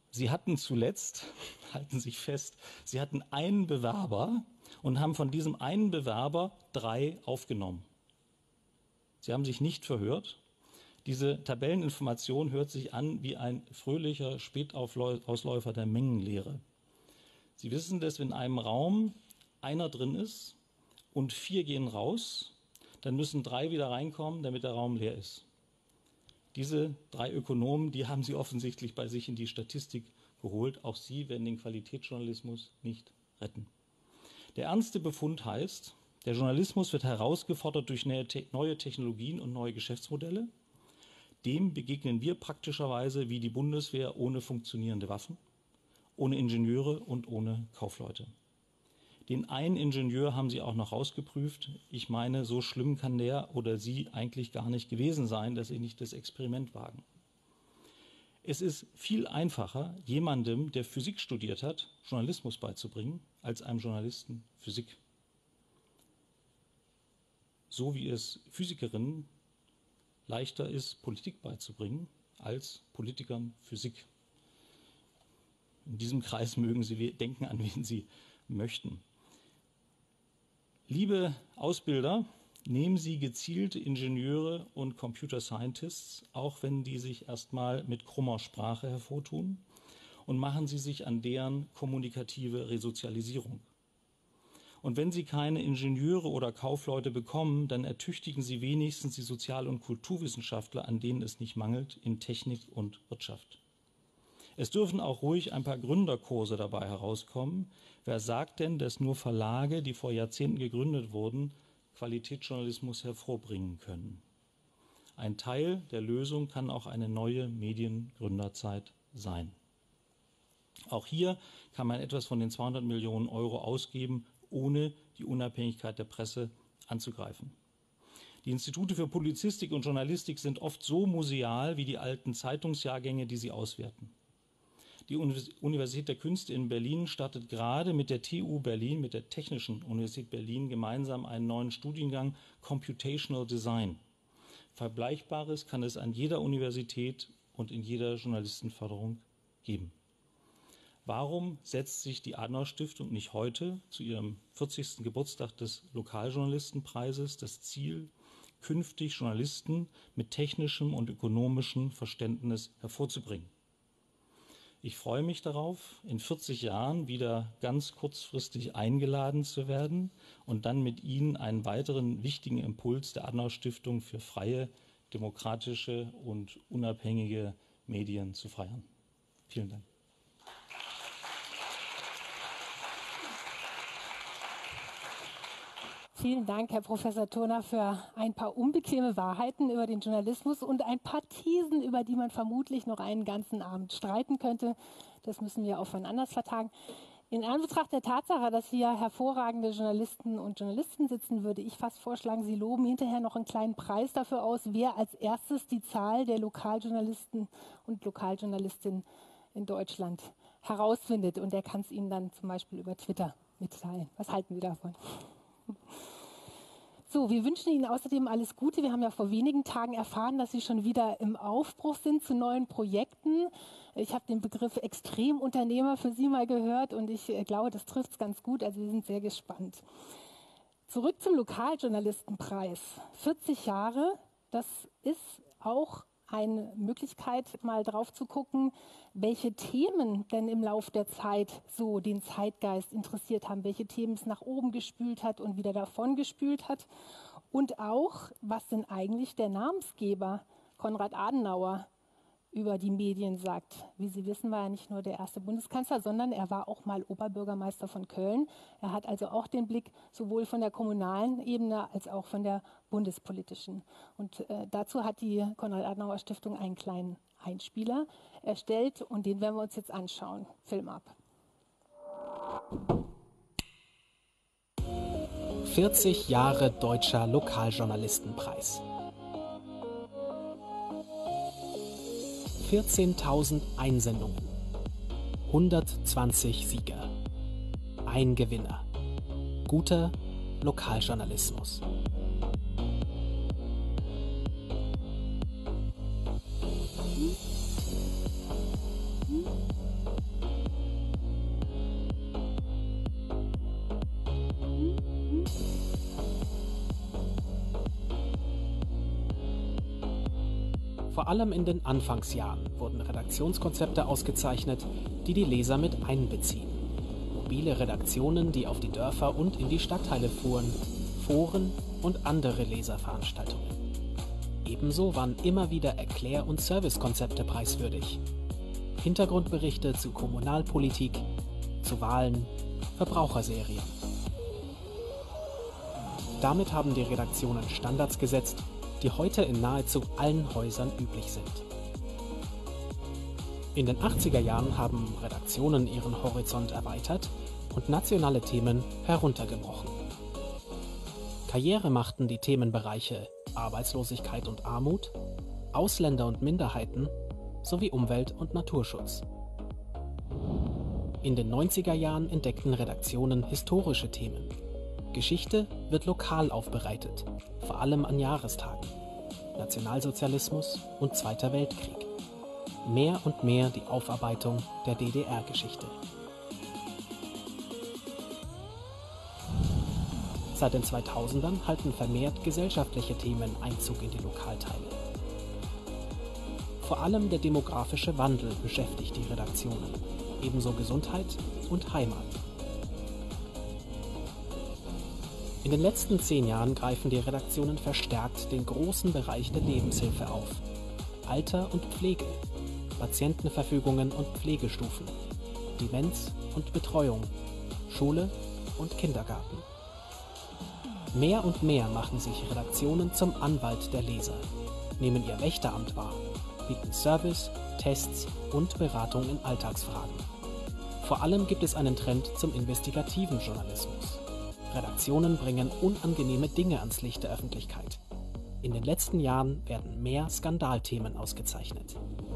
S3: Sie hatten zuletzt, halten Sie sich fest, Sie hatten einen Bewerber und haben von diesem einen Bewerber drei aufgenommen. Sie haben sich nicht verhört. Diese Tabelleninformation hört sich an wie ein fröhlicher Spätausläufer der Mengenlehre. Sie wissen, dass wenn in einem Raum einer drin ist und vier gehen raus, dann müssen drei wieder reinkommen, damit der Raum leer ist. Diese drei Ökonomen, die haben Sie offensichtlich bei sich in die Statistik geholt. Auch Sie werden den Qualitätsjournalismus nicht retten. Der ernste Befund heißt, der Journalismus wird herausgefordert durch neue Technologien und neue Geschäftsmodelle. Dem begegnen wir praktischerweise wie die Bundeswehr ohne funktionierende Waffen, ohne Ingenieure und ohne Kaufleute. Den einen Ingenieur haben Sie auch noch rausgeprüft. Ich meine, so schlimm kann der oder sie eigentlich gar nicht gewesen sein, dass Sie nicht das Experiment wagen. Es ist viel einfacher, jemandem, der Physik studiert hat, Journalismus beizubringen, als einem Journalisten Physik. So wie es Physikerinnen leichter ist, Politik beizubringen, als Politikern Physik. In diesem Kreis mögen Sie denken, an wen Sie möchten. Liebe Ausbilder, nehmen Sie gezielt Ingenieure und Computer Scientists, auch wenn die sich erstmal mit krummer Sprache hervortun, und machen Sie sich an deren kommunikative Resozialisierung. Und wenn Sie keine Ingenieure oder Kaufleute bekommen, dann ertüchtigen Sie wenigstens die Sozial- und Kulturwissenschaftler, an denen es nicht mangelt, in Technik und Wirtschaft. Es dürfen auch ruhig ein paar Gründerkurse dabei herauskommen. Wer sagt denn, dass nur Verlage, die vor Jahrzehnten gegründet wurden, Qualitätsjournalismus hervorbringen können? Ein Teil der Lösung kann auch eine neue Mediengründerzeit sein. Auch hier kann man etwas von den zweihundert Millionen Euro ausgeben, ohne die Unabhängigkeit der Presse anzugreifen. Die Institute für Publizistik und Journalistik sind oft so museal wie die alten Zeitungsjahrgänge, die sie auswerten. Die Universität der Künste in Berlin startet gerade mit der T U Berlin, mit der Technischen Universität Berlin, gemeinsam einen neuen Studiengang Computational Design. Vergleichbares kann es an jeder Universität und in jeder Journalistenförderung geben. Warum setzt sich die Adenauer-Stiftung nicht heute zu ihrem vierzigsten Geburtstag des Lokaljournalistenpreises das Ziel, künftig Journalisten mit technischem und ökonomischem Verständnis hervorzubringen? Ich freue mich darauf, in vierzig Jahren wieder ganz kurzfristig eingeladen zu werden und dann mit Ihnen einen weiteren wichtigen Impuls der Adenauer-Stiftung für freie, demokratische und unabhängige Medien zu feiern. Vielen Dank.
S2: Vielen Dank, Herr Professor Thurner, für ein paar unbequeme Wahrheiten über den Journalismus und ein paar Thesen, über die man vermutlich noch einen ganzen Abend streiten könnte. Das müssen wir auf ein anderes vertagen. In Anbetracht der Tatsache, dass hier hervorragende Journalisten und Journalisten sitzen, würde ich fast vorschlagen, Sie loben hinterher noch einen kleinen Preis dafür aus, wer als erstes die Zahl der Lokaljournalisten und Lokaljournalistinnen in Deutschland herausfindet. Und der kann es Ihnen dann zum Beispiel über Twitter mitteilen. Was halten Sie davon? So, wir wünschen Ihnen außerdem alles Gute. Wir haben ja vor wenigen Tagen erfahren, dass Sie schon wieder im Aufbruch sind zu neuen Projekten. Ich habe den Begriff Extremunternehmer für Sie mal gehört und ich glaube, das trifft es ganz gut. Also wir sind sehr gespannt. Zurück zum Lokaljournalistenpreis. vierzig Jahre, das ist auch eine Möglichkeit, mal drauf zu gucken, welche Themen denn im Lauf der Zeit so den Zeitgeist interessiert haben, welche Themen es nach oben gespült hat und wieder davon gespült hat. Und auch, was denn eigentlich der Namensgeber Konrad Adenauer über die Medien sagt. Wie Sie wissen, war er nicht nur der erste Bundeskanzler, sondern er war auch mal Oberbürgermeister von Köln. Er hat also auch den Blick sowohl von der kommunalen Ebene als auch von der bundespolitischen. Und äh, dazu hat die Konrad-Adenauer-Stiftung einen kleinen Einspieler erstellt und den werden wir uns jetzt anschauen. Film ab.
S4: vierzig Jahre Deutscher Lokaljournalistenpreis. vierzehntausend Einsendungen, hundertzwanzig Sieger, ein Gewinner. Guter Lokaljournalismus. Vor allem in den Anfangsjahren wurden Redaktionskonzepte ausgezeichnet, die die Leser mit einbeziehen. Mobile Redaktionen, die auf die Dörfer und in die Stadtteile fuhren, Foren und andere Leserveranstaltungen. Ebenso waren immer wieder Erklär- und Servicekonzepte preiswürdig. Hintergrundberichte zu Kommunalpolitik, zu Wahlen, Verbraucherserien. Damit haben die Redaktionen Standards gesetzt, die heute in nahezu allen Häusern üblich sind. In den achtziger Jahren haben Redaktionen ihren Horizont erweitert und nationale Themen heruntergebrochen. Karriere machten die Themenbereiche Arbeitslosigkeit und Armut, Ausländer und Minderheiten sowie Umwelt- und Naturschutz. In den neunziger Jahren entdeckten Redaktionen historische Themen. Geschichte wird lokal aufbereitet, vor allem an Jahrestagen. Nationalsozialismus und Zweiter Weltkrieg. Mehr und mehr die Aufarbeitung der D D R-Geschichte. Seit den zweitausendern halten vermehrt gesellschaftliche Themen Einzug in die Lokalteile. Vor allem der demografische Wandel beschäftigt die Redaktionen, ebenso Gesundheit und Heimat. In den letzten zehn Jahren greifen die Redaktionen verstärkt den großen Bereich der Lebenshilfe auf. Alter und Pflege, Patientenverfügungen und Pflegestufen, Demenz und Betreuung, Schule und Kindergarten. Mehr und mehr machen sich Redaktionen zum Anwalt der Leser, nehmen ihr Wächteramt wahr, bieten Service, Tests und Beratung in Alltagsfragen. Vor allem gibt es einen Trend zum investigativen Journalismus. Redaktionen bringen unangenehme Dinge ans Licht der Öffentlichkeit. In den letzten Jahren werden mehr Skandalthemen ausgezeichnet.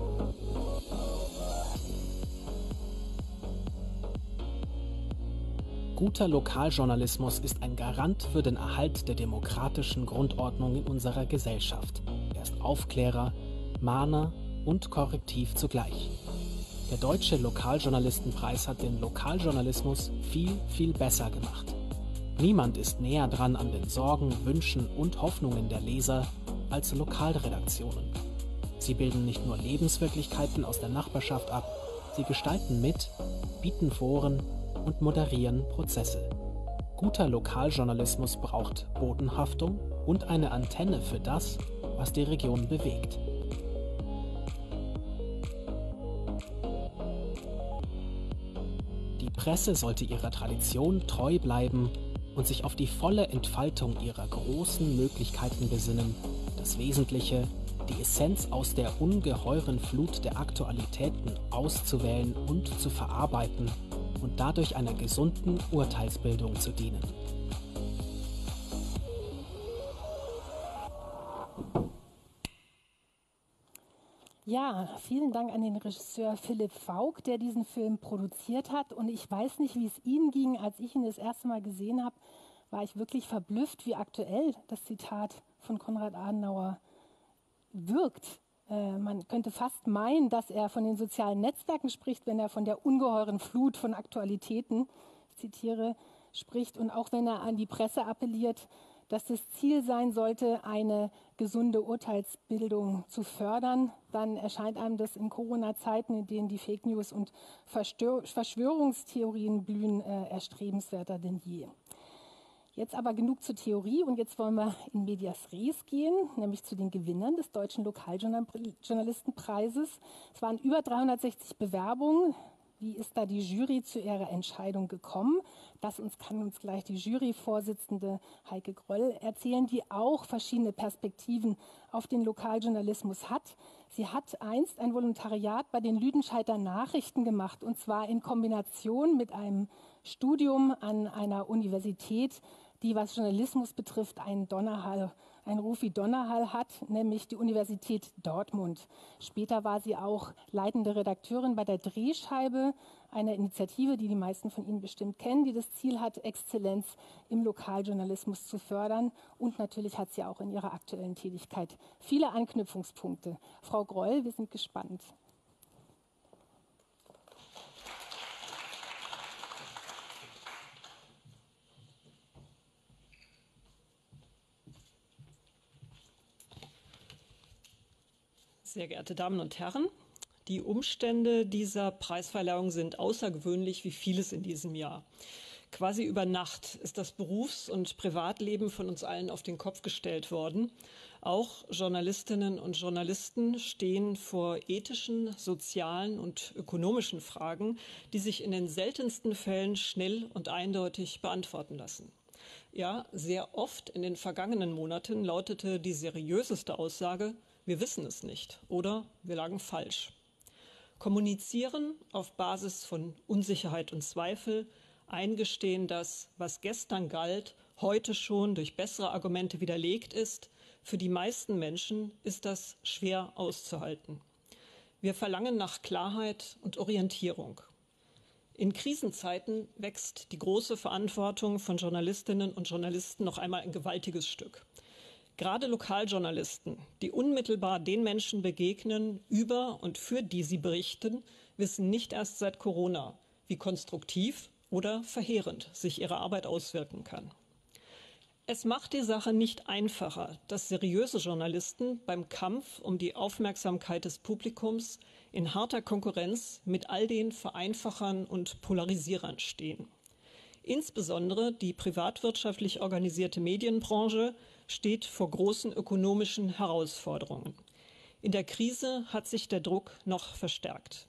S4: Guter Lokaljournalismus ist ein Garant für den Erhalt der demokratischen Grundordnung in unserer Gesellschaft. Er ist Aufklärer, Mahner und Korrektiv zugleich. Der Deutsche Lokaljournalistenpreis hat den Lokaljournalismus viel, viel besser gemacht. Niemand ist näher dran an den Sorgen, Wünschen und Hoffnungen der Leser als Lokalredaktionen. Sie bilden nicht nur Lebenswirklichkeiten aus der Nachbarschaft ab, sie gestalten mit, bieten Foren und moderieren Prozesse. Guter Lokaljournalismus braucht Bodenhaftung und eine Antenne für das, was die Region bewegt. Die Presse sollte ihrer Tradition treu bleiben und sich auf die volle Entfaltung ihrer großen Möglichkeiten besinnen, das Wesentliche, die Essenz aus der ungeheuren Flut der Aktualitäten auszuwählen und zu verarbeiten und dadurch einer gesunden Urteilsbildung zu dienen.
S2: Ja, vielen Dank an den Regisseur Philipp Faulk, der diesen Film produziert hat. Und ich weiß nicht, wie es Ihnen ging, als ich ihn das erste Mal gesehen habe, war ich wirklich verblüfft, wie aktuell das Zitat von Konrad Adenauer wirkt. Äh, man könnte fast meinen, dass er von den sozialen Netzwerken spricht, wenn er von der ungeheuren Flut von Aktualitäten, ich zitiere, spricht. Und auch wenn er an die Presse appelliert, dass das Ziel sein sollte, eine gesunde Urteilsbildung zu fördern, dann erscheint einem das in Corona-Zeiten, in denen die Fake News und Verstör- Verschwörungstheorien blühen, äh, erstrebenswerter denn je. Jetzt aber genug zur Theorie und jetzt wollen wir in medias res gehen, nämlich zu den Gewinnern des Deutschen Lokaljournalistenpreises. Es waren über dreihundertsechzig Bewerbungen. Wie ist da die Jury zu ihrer Entscheidung gekommen? Das uns kann uns gleich die Juryvorsitzende Heike Groll erzählen, die auch verschiedene Perspektiven auf den Lokaljournalismus hat. Sie hat einst ein Volontariat bei den Lüdenscheider Nachrichten gemacht, und zwar in Kombination mit einem Studium an einer Universität, die, was Journalismus betrifft, einen Donnerhall, einen Ruf wie Donnerhall hat, nämlich die Universität Dortmund. Später war sie auch leitende Redakteurin bei der Drehscheibe, einer Initiative, die die meisten von Ihnen bestimmt kennen, die das Ziel hat, Exzellenz im Lokaljournalismus zu fördern. Und natürlich hat sie auch in ihrer aktuellen Tätigkeit viele Anknüpfungspunkte. Frau Groll, wir sind gespannt.
S5: Sehr geehrte Damen und Herren, die Umstände dieser Preisverleihung sind außergewöhnlich wie vieles in diesem Jahr. Quasi über Nacht ist das Berufs- und Privatleben von uns allen auf den Kopf gestellt worden. Auch Journalistinnen und Journalisten stehen vor ethischen, sozialen und ökonomischen Fragen, die sich in den seltensten Fällen schnell und eindeutig beantworten lassen. Ja, sehr oft in den vergangenen Monaten lautete die seriöseste Aussage: Wir wissen es nicht oder wir lagen falsch. Kommunizieren auf Basis von Unsicherheit und Zweifel, eingestehen, dass, was gestern galt, heute schon durch bessere Argumente widerlegt ist, für die meisten Menschen ist das schwer auszuhalten. Wir verlangen nach Klarheit und Orientierung. In Krisenzeiten wächst die große Verantwortung von Journalistinnen und Journalisten noch einmal ein gewaltiges Stück. Gerade Lokaljournalisten, die unmittelbar den Menschen begegnen, über und für die sie berichten, wissen nicht erst seit Corona, wie konstruktiv oder verheerend sich ihre Arbeit auswirken kann. Es macht die Sache nicht einfacher, dass seriöse Journalisten beim Kampf um die Aufmerksamkeit des Publikums in harter Konkurrenz mit all den Vereinfachern und Polarisierern stehen. Insbesondere die privatwirtschaftlich organisierte Medienbranche steht vor großen ökonomischen Herausforderungen. In der Krise hat sich der Druck noch verstärkt.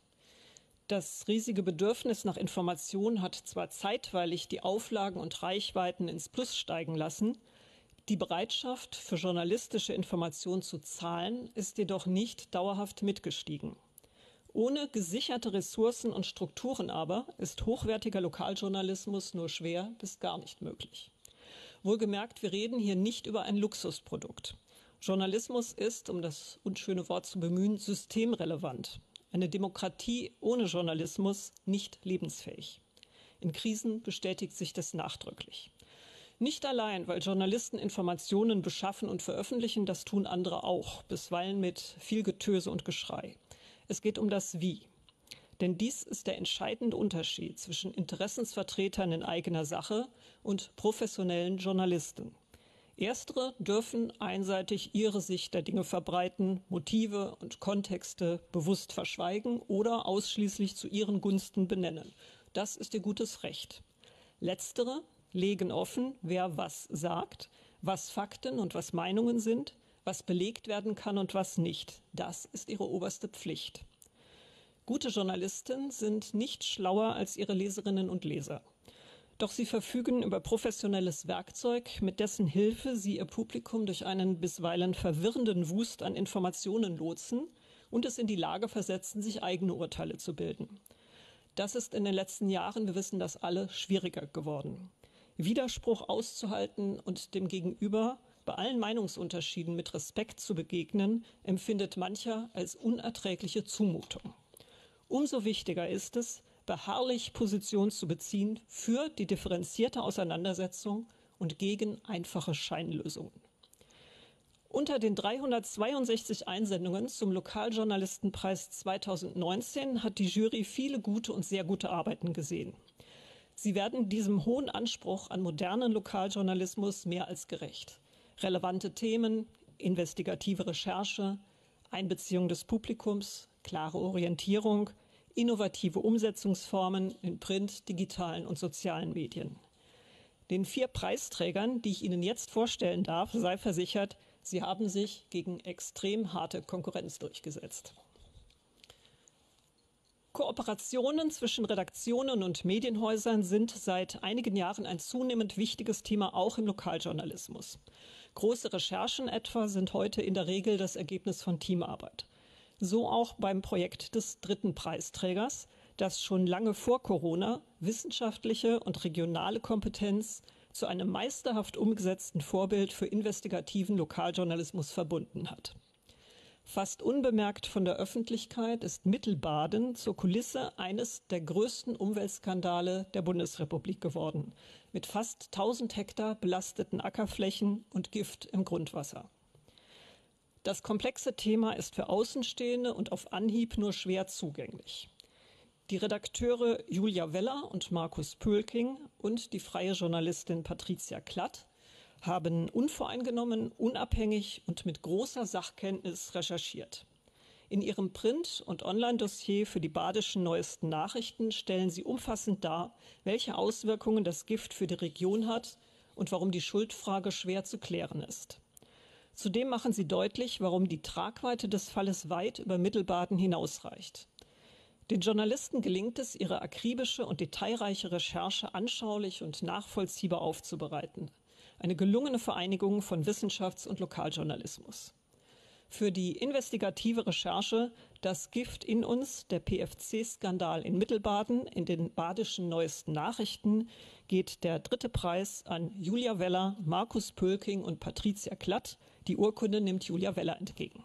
S5: Das riesige Bedürfnis nach Information hat zwar zeitweilig die Auflagen und Reichweiten ins Plus steigen lassen, die Bereitschaft für journalistische Information zu zahlen ist jedoch nicht dauerhaft mitgestiegen. Ohne gesicherte Ressourcen und Strukturen aber ist hochwertiger Lokaljournalismus nur schwer bis gar nicht möglich. Wohlgemerkt, wir reden hier nicht über ein Luxusprodukt. Journalismus ist, um das unschöne Wort zu bemühen, systemrelevant. Eine Demokratie ohne Journalismus nicht lebensfähig. In Krisen bestätigt sich das nachdrücklich. Nicht allein, weil Journalisten Informationen beschaffen und veröffentlichen, das tun andere auch, bisweilen mit viel Getöse und Geschrei. Es geht um das Wie. Denn dies ist der entscheidende Unterschied zwischen Interessensvertretern in eigener Sache und professionellen Journalisten. Erstere dürfen einseitig ihre Sicht der Dinge verbreiten, Motive und Kontexte bewusst verschweigen oder ausschließlich zu ihren Gunsten benennen. Das ist ihr gutes Recht. Letztere legen offen, wer was sagt, was Fakten und was Meinungen sind, was belegt werden kann und was nicht. Das ist ihre oberste Pflicht. Gute Journalisten sind nicht schlauer als ihre Leserinnen und Leser. Doch sie verfügen über professionelles Werkzeug, mit dessen Hilfe sie ihr Publikum durch einen bisweilen verwirrenden Wust an Informationen lotsen und es in die Lage versetzen, sich eigene Urteile zu bilden. Das ist in den letzten Jahren, wir wissen das alle, schwieriger geworden. Widerspruch auszuhalten und dem Gegenüber bei allen Meinungsunterschieden mit Respekt zu begegnen, empfindet mancher als unerträgliche Zumutung. Umso wichtiger ist es, beharrlich Position zu beziehen für die differenzierte Auseinandersetzung und gegen einfache Scheinlösungen. Unter den dreihundertzweiundsechzig Einsendungen zum Lokaljournalistenpreis zweitausendneunzehn hat die Jury viele gute und sehr gute Arbeiten gesehen. Sie werden diesem hohen Anspruch an modernen Lokaljournalismus mehr als gerecht. Relevante Themen, investigative Recherche, Einbeziehung des Publikums, klare Orientierung, innovative Umsetzungsformen in Print, digitalen und sozialen Medien. Den vier Preisträgern, die ich Ihnen jetzt vorstellen darf, sei versichert, sie haben sich gegen extrem harte Konkurrenz durchgesetzt. Kooperationen zwischen Redaktionen und Medienhäusern sind seit einigen Jahren ein zunehmend wichtiges Thema, auch im Lokaljournalismus. Große Recherchen etwa sind heute in der Regel das Ergebnis von Teamarbeit. So auch beim Projekt des dritten Preisträgers, das schon lange vor Corona wissenschaftliche und regionale Kompetenz zu einem meisterhaft umgesetzten Vorbild für investigativen Lokaljournalismus verbunden hat. Fast unbemerkt von der Öffentlichkeit ist Mittelbaden zur Kulisse eines der größten Umweltskandale der Bundesrepublik geworden, mit fast tausend Hektar belasteten Ackerflächen und Gift im Grundwasser. Das komplexe Thema ist für Außenstehende und auf Anhieb nur schwer zugänglich. Die Redakteure Julia Weller und Markus Pölking und die freie Journalistin Patricia Klatt haben unvoreingenommen, unabhängig und mit großer Sachkenntnis recherchiert. In Ihrem Print- und Online-Dossier für die Badischen Neuesten Nachrichten stellen Sie umfassend dar, welche Auswirkungen das Gift für die Region hat und warum die Schuldfrage schwer zu klären ist. Zudem machen Sie deutlich, warum die Tragweite des Falles weit über Mittelbaden hinausreicht. Den Journalisten gelingt es, ihre akribische und detailreiche Recherche anschaulich und nachvollziehbar aufzubereiten. Eine gelungene Vereinigung von Wissenschafts- und Lokaljournalismus. Für die investigative Recherche Das Gift in uns, der P F C-Skandal in Mittelbaden in den Badischen Neuesten Nachrichten geht der dritte Preis an Julia Weller, Markus Pölking und Patricia Klatt. Die Urkunde nimmt Julia Weller entgegen.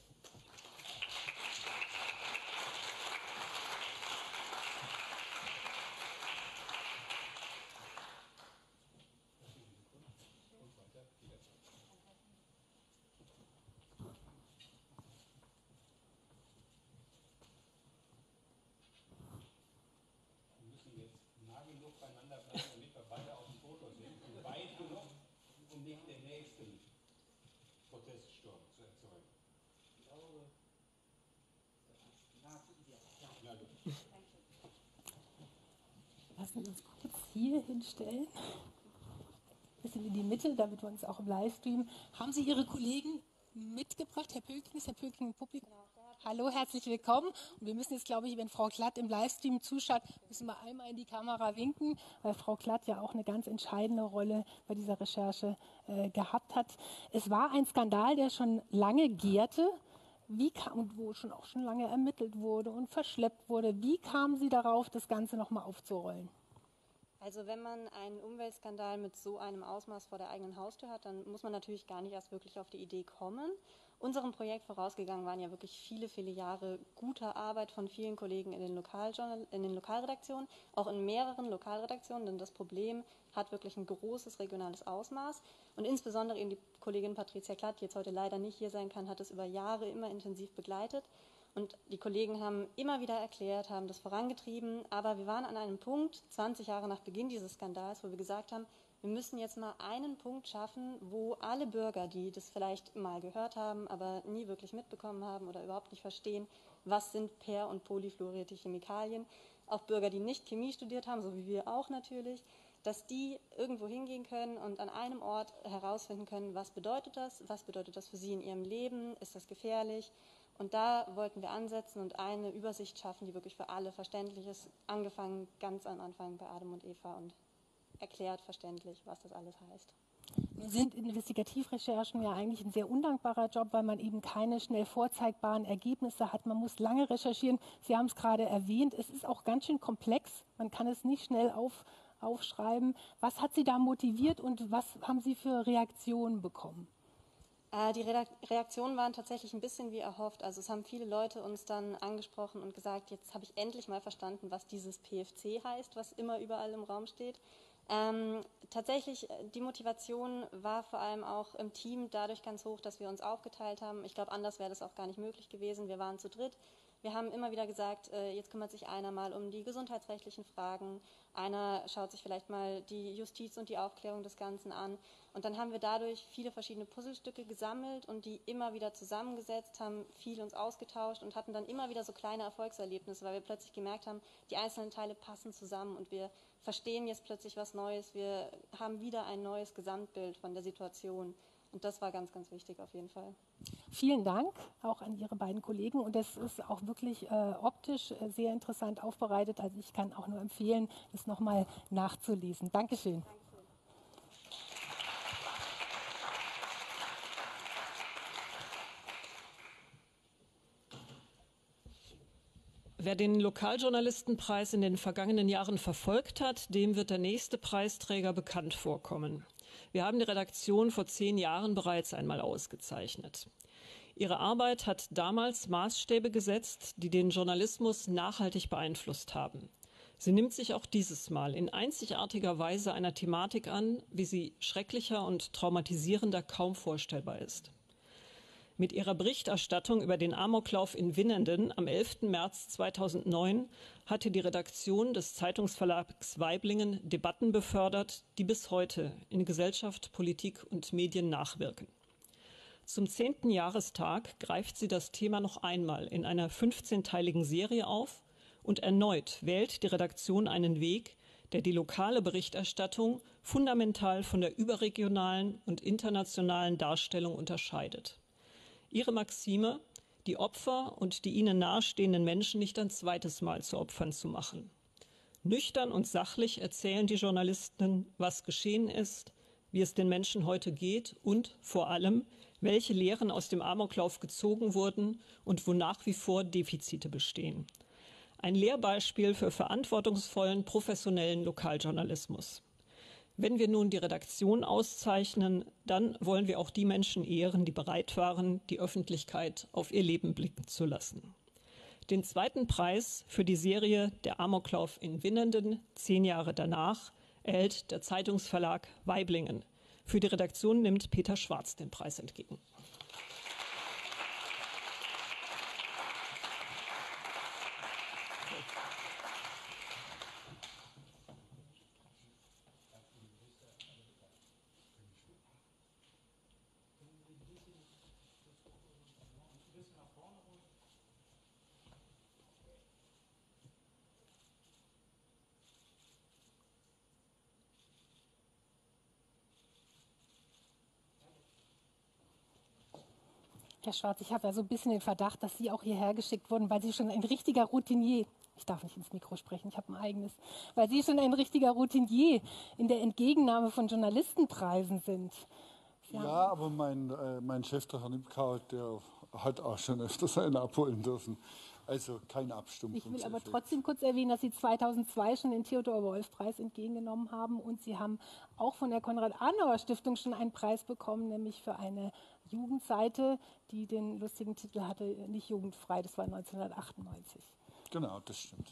S2: Lassen wir uns kurz hier hinstellen. Ein bisschen in die Mitte, damit wir uns auch im Livestream. Haben Sie Ihre Kollegen mitgebracht? Herr Pölking, ist Herr Pölking im Publikum? Hallo, herzlich willkommen. Und wir müssen jetzt, glaube ich, wenn Frau Klatt im Livestream zuschaut, müssen wir einmal in die Kamera winken, weil Frau Klatt ja auch eine ganz entscheidende Rolle bei dieser Recherche äh, gehabt hat. Es war ein Skandal, der schon lange gärte. Wie kam, und wo schon auch schon lange ermittelt wurde und verschleppt wurde. Wie kamen Sie darauf, das Ganze nochmal aufzurollen?
S6: Also wenn man einen Umweltskandal mit so einem Ausmaß vor der eigenen Haustür hat, dann muss man natürlich gar nicht erst wirklich auf die Idee kommen. Unserem Projekt vorausgegangen waren ja wirklich viele, viele Jahre guter Arbeit von vielen Kollegen in den, Lokaljournal- in den Lokalredaktionen, auch in mehreren Lokalredaktionen, denn das Problem hat wirklich ein großes regionales Ausmaß. Und insbesondere eben die Kollegin Patricia Klatt, die jetzt heute leider nicht hier sein kann, hat es über Jahre immer intensiv begleitet. Und die Kollegen haben immer wieder erklärt, haben das vorangetrieben. Aber wir waren an einem Punkt, zwanzig Jahre nach Beginn dieses Skandals, wo wir gesagt haben, wir müssen jetzt mal einen Punkt schaffen, wo alle Bürger, die das vielleicht mal gehört haben, aber nie wirklich mitbekommen haben oder überhaupt nicht verstehen, was sind per- und polyfluorierte Chemikalien, auch Bürger, die nicht Chemie studiert haben, so wie wir auch natürlich, dass die irgendwo hingehen können und an einem Ort herausfinden können, was bedeutet das, was bedeutet das für sie in ihrem Leben, ist das gefährlich? Und da wollten wir ansetzen und eine Übersicht schaffen, die wirklich für alle verständlich ist, angefangen ganz am Anfang bei Adam und Eva und erklärt verständlich, was das alles heißt.
S2: Nun sind Investigativrecherchen ja eigentlich ein sehr undankbarer Job, weil man eben keine schnell vorzeigbaren Ergebnisse hat. Man muss lange recherchieren. Sie haben es gerade erwähnt. Es ist auch ganz schön komplex. Man kann es nicht schnell auf, aufschreiben. Was hat Sie da motiviert und was haben Sie für Reaktionen bekommen?
S6: Die Reaktionen waren tatsächlich ein bisschen wie erhofft. Also es haben viele Leute uns dann angesprochen und gesagt, jetzt habe ich endlich mal verstanden, was dieses P F C heißt, was immer überall im Raum steht. Ähm, tatsächlich, die Motivation war vor allem auch im Team dadurch ganz hoch, dass wir uns aufgeteilt haben. Ich glaube, anders wäre das auch gar nicht möglich gewesen. Wir waren zu dritt. Wir haben immer wieder gesagt, äh, jetzt kümmert sich einer mal um die gesundheitsrechtlichen Fragen, einer schaut sich vielleicht mal die Justiz und die Aufklärung des Ganzen an. Und dann haben wir dadurch viele verschiedene Puzzlestücke gesammelt und die immer wieder zusammengesetzt, haben viel uns ausgetauscht und hatten dann immer wieder so kleine Erfolgserlebnisse, weil wir plötzlich gemerkt haben, die einzelnen Teile passen zusammen und wir verstehen jetzt plötzlich was Neues. Wir haben wieder ein neues Gesamtbild von der Situation. Und das war ganz, ganz wichtig auf jeden Fall.
S2: Vielen Dank auch an Ihre beiden Kollegen. Und das ist auch wirklich äh, optisch äh, sehr interessant aufbereitet. Also ich kann auch nur empfehlen, das nochmal nachzulesen. Dankeschön.
S6: Dankeschön.
S5: Wer den Lokaljournalistenpreis in den vergangenen Jahren verfolgt hat, dem wird der nächste Preisträger bekannt vorkommen. Wir haben die Redaktion vor zehn Jahren bereits einmal ausgezeichnet. Ihre Arbeit hat damals Maßstäbe gesetzt, die den Journalismus nachhaltig beeinflusst haben. Sie nimmt sich auch dieses Mal in einzigartiger Weise einer Thematik an, wie sie schrecklicher und traumatisierender kaum vorstellbar ist. Mit ihrer Berichterstattung über den Amoklauf in Winnenden am elften März zweitausendneun hatte die Redaktion des Zeitungsverlags Waiblingen Debatten befördert, die bis heute in Gesellschaft, Politik und Medien nachwirken. Zum zehnten Jahrestag greift sie das Thema noch einmal in einer fünfzehnteiligen Serie auf und erneut wählt die Redaktion einen Weg, der die lokale Berichterstattung fundamental von der überregionalen und internationalen Darstellung unterscheidet. Ihre Maxime: die Opfer und die ihnen nahestehenden Menschen nicht ein zweites Mal zu Opfern zu machen. Nüchtern und sachlich erzählen die Journalisten, was geschehen ist, wie es den Menschen heute geht und vor allem, welche Lehren aus dem Amoklauf gezogen wurden und wo nach wie vor Defizite bestehen. Ein Lehrbeispiel für verantwortungsvollen, professionellen Lokaljournalismus. Wenn wir nun die Redaktion auszeichnen, dann wollen wir auch die Menschen ehren, die bereit waren, die Öffentlichkeit auf ihr Leben blicken zu lassen. Den zweiten Preis für die Serie Der Amoklauf in Winnenden, zehn Jahre danach, erhält der Zeitungsverlag Waiblingen. Für die Redaktion nimmt Peter Schwarz den Preis entgegen.
S2: Herr Schwarz, ich habe ja so ein bisschen den Verdacht, dass Sie auch hierher geschickt wurden, weil Sie schon ein richtiger Routinier, ich darf nicht ins Mikro sprechen, ich habe ein eigenes, weil Sie schon ein richtiger Routinier in der Entgegennahme von Journalistenpreisen sind. Sie
S7: ja, aber mein, äh, mein Chef, der Herr Nipkau, der hat auch schon öfters einen abholen dürfen. Also kein Abstumpfungseffekt.
S2: Ich will aber trotzdem kurz erwähnen, dass Sie zweitausendzwei schon den Theodor-Wolff-Preis entgegengenommen haben und Sie haben auch von der Konrad-Adenauer-Stiftung schon einen Preis bekommen, nämlich für eine Jugendseite, die den lustigen Titel hatte, nicht jugendfrei, das war neunzehnhundertachtundneunzig.
S7: Genau, das stimmt.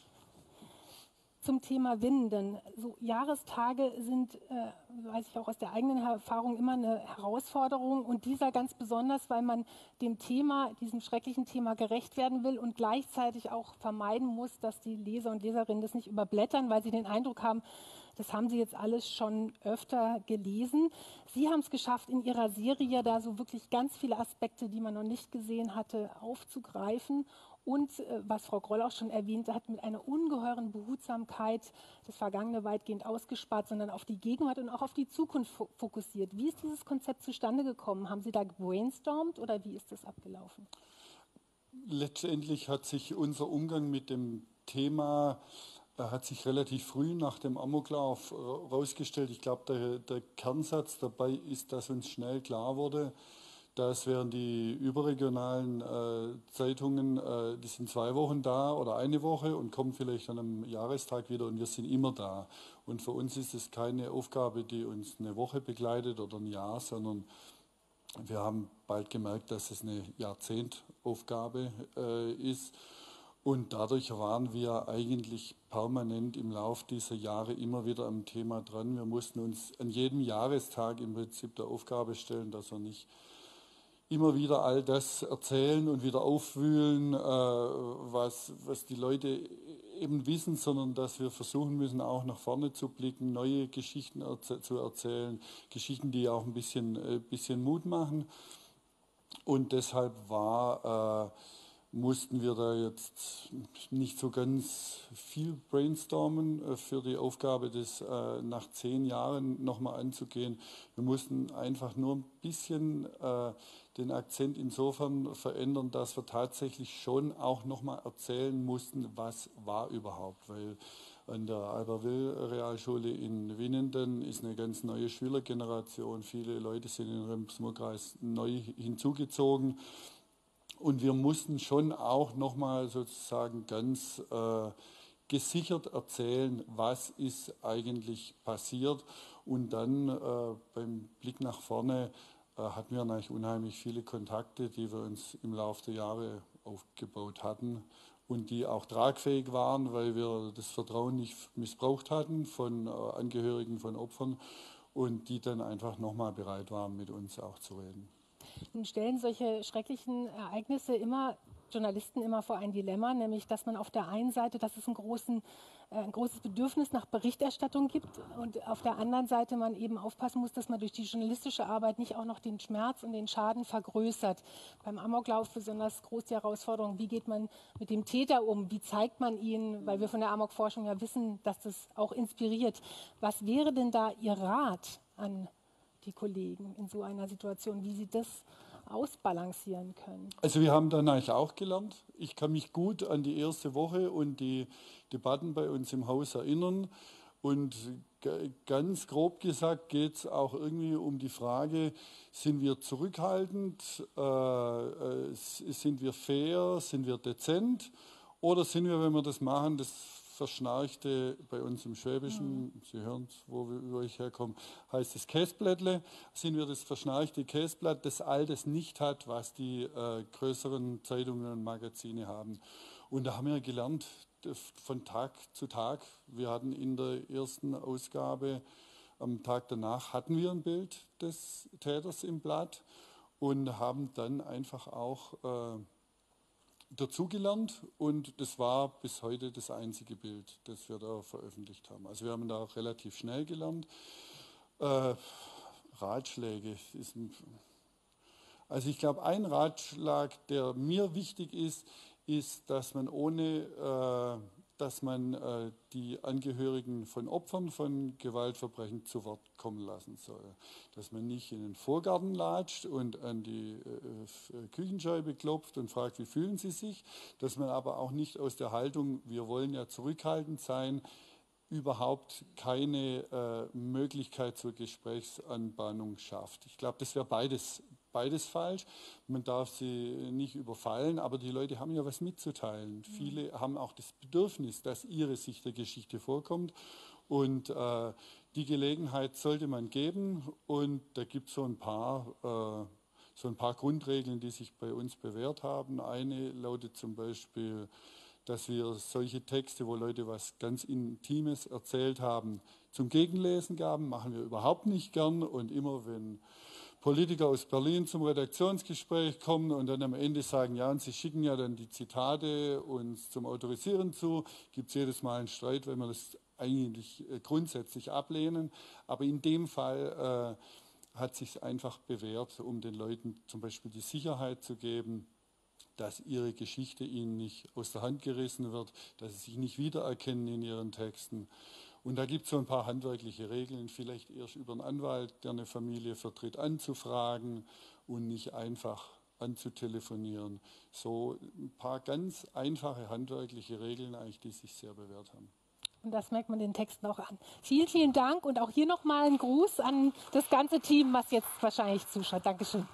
S2: Zum Thema Winnenden. So Jahrestage sind, äh, weiß ich auch aus der eigenen Erfahrung, immer eine Herausforderung und dieser ganz besonders, weil man dem Thema, diesem schrecklichen Thema gerecht werden will und gleichzeitig auch vermeiden muss, dass die Leser und Leserinnen das nicht überblättern, weil sie den Eindruck haben, das haben sie jetzt alles schon öfter gelesen. Sie haben es geschafft, in Ihrer Serie da so wirklich ganz viele Aspekte, die man noch nicht gesehen hatte, aufzugreifen. Und äh, was Frau Groll auch schon erwähnt hat, mit einer ungeheuren Behutsamkeit das Vergangene weitgehend ausgespart, sondern auf die Gegenwart und auch auf die Zukunft fo fokussiert. Wie ist dieses Konzept zustande gekommen? Haben Sie da gebrainstormt oder wie ist das abgelaufen?
S7: Letztendlich hat sich unser Umgang mit dem Thema äh, hat sich relativ früh nach dem Amoklauf herausgestellt. Ich glaube, der, der Kernsatz dabei ist, dass uns schnell klar wurde, dass während die überregionalen äh, Zeitungen, äh, die sind zwei Wochen da oder eine Woche und kommen vielleicht an einem Jahrestag wieder und wir sind immer da. Und für uns ist es keine Aufgabe, die uns eine Woche begleitet oder ein Jahr, sondern wir haben bald gemerkt, dass es eine Jahrzehntaufgabe äh, ist. Und dadurch waren wir eigentlich permanent im Lauf dieser Jahre immer wieder am Thema dran. Wir mussten uns an jedem Jahrestag im Prinzip der Aufgabe stellen, dass wir nicht immer wieder all das erzählen und wieder aufwühlen, äh, was, was die Leute eben wissen, sondern dass wir versuchen müssen, auch nach vorne zu blicken, neue Geschichten erz zu erzählen, Geschichten, die auch ein bisschen, äh, bisschen Mut machen. Und deshalb war, äh, mussten wir da jetzt nicht so ganz viel brainstormen äh, für die Aufgabe, das äh, nach zehn Jahren nochmal anzugehen. Wir mussten einfach nur ein bisschen äh, den Akzent insofern verändern, dass wir tatsächlich schon auch nochmal erzählen mussten, was war überhaupt. Weil an der Albertville-Realschule in Winnenden ist eine ganz neue Schülergeneration. Viele Leute sind in den Rems-Murr-Kreis neu hinzugezogen. Und wir mussten schon auch nochmal sozusagen ganz äh, gesichert erzählen, was ist eigentlich passiert. Und dann äh, beim Blick nach vorne äh, hatten wir natürlich unheimlich viele Kontakte, die wir uns im Laufe der Jahre aufgebaut hatten und die auch tragfähig waren, weil wir das Vertrauen nicht missbraucht hatten von äh, Angehörigen von Opfern und die dann einfach nochmal bereit waren, mit uns auch zu reden.
S2: Nun stellen solche schrecklichen Ereignisse immer Journalisten immer vor ein Dilemma, nämlich dass man auf der einen Seite, dass es einen großen ein großes Bedürfnis nach Berichterstattung gibt und auf der anderen Seite man eben aufpassen muss, dass man durch die journalistische Arbeit nicht auch noch den Schmerz und den Schaden vergrößert. Beim Amoklauf besonders groß die Herausforderung, wie geht man mit dem Täter um, wie zeigt man ihn, weil wir von der Amokforschung ja wissen, dass das auch inspiriert. Was wäre denn da Ihr Rat an die Kollegen in so einer Situation, wie sie das ausbalancieren können?
S7: Also wir haben dann eigentlich auch gelernt. Ich kann mich gut an die erste Woche und die Debatten bei uns im Haus erinnern. Und ganz grob gesagt geht es auch irgendwie um die Frage, sind wir zurückhaltend, äh, sind wir fair, sind wir dezent oder sind wir, wenn wir das machen, das Verschnarchte bei uns im Schwäbischen, mhm. Sie hören es, wo, wo ich herkomme, heißt es Käsblättle, sind wir das verschnarchte Käsblatt, das all das nicht hat, was die äh, größeren Zeitungen und Magazine haben. Und da haben wir gelernt, von Tag zu Tag. Wir hatten in der ersten Ausgabe, am Tag danach, hatten wir ein Bild des Täters im Blatt und haben dann einfach auch äh, dazugelernt. Und das war bis heute das einzige Bild, das wir da veröffentlicht haben. Also wir haben da auch relativ schnell gelernt. Äh, Ratschläge ist ein, also ich glaube, ein Ratschlag, der mir wichtig ist, ist, dass man ohne, äh, dass man äh, die Angehörigen von Opfern von Gewaltverbrechen zu Wort kommen lassen soll. Dass man nicht in den Vorgarten latscht und an die äh, Küchenscheibe klopft und fragt, wie fühlen Sie sich. Dass man aber auch nicht aus der Haltung, wir wollen ja zurückhaltend sein, überhaupt keine äh, Möglichkeit zur Gesprächsanbahnung schafft. Ich glaube, das wäre beides Beides falsch. Man darf sie nicht überfallen, aber die Leute haben ja was mitzuteilen. Mhm. Viele haben auch das Bedürfnis, dass ihre Sicht der Geschichte vorkommt. Und äh, die Gelegenheit sollte man geben. Und da gibt es so ein paar, äh, so ein paar Grundregeln, die sich bei uns bewährt haben. Eine lautet zum Beispiel, dass wir solche Texte, wo Leute was ganz Intimes erzählt haben, zum Gegenlesen gaben. Machen wir überhaupt nicht gern. Und immer wenn Politiker aus Berlin zum Redaktionsgespräch kommen und dann am Ende sagen, ja, und sie schicken ja dann die Zitate uns zum Autorisieren zu, gibt es jedes Mal einen Streit, wenn wir das eigentlich grundsätzlich ablehnen. Aber in dem Fall äh, hat sich einfach bewährt, um den Leuten zum Beispiel die Sicherheit zu geben, dass ihre Geschichte ihnen nicht aus der Hand gerissen wird, dass sie sich nicht wiedererkennen in ihren Texten. Und da gibt es so ein paar handwerkliche Regeln, vielleicht erst über einen Anwalt, der eine Familie vertritt, anzufragen und nicht einfach anzutelefonieren. So ein paar ganz einfache handwerkliche Regeln, eigentlich, die sich sehr bewährt haben.
S2: Und das merkt man den Texten auch an. Vielen, vielen Dank und auch hier nochmal ein Gruß an das ganze Team, was jetzt wahrscheinlich zuschaut. Dankeschön.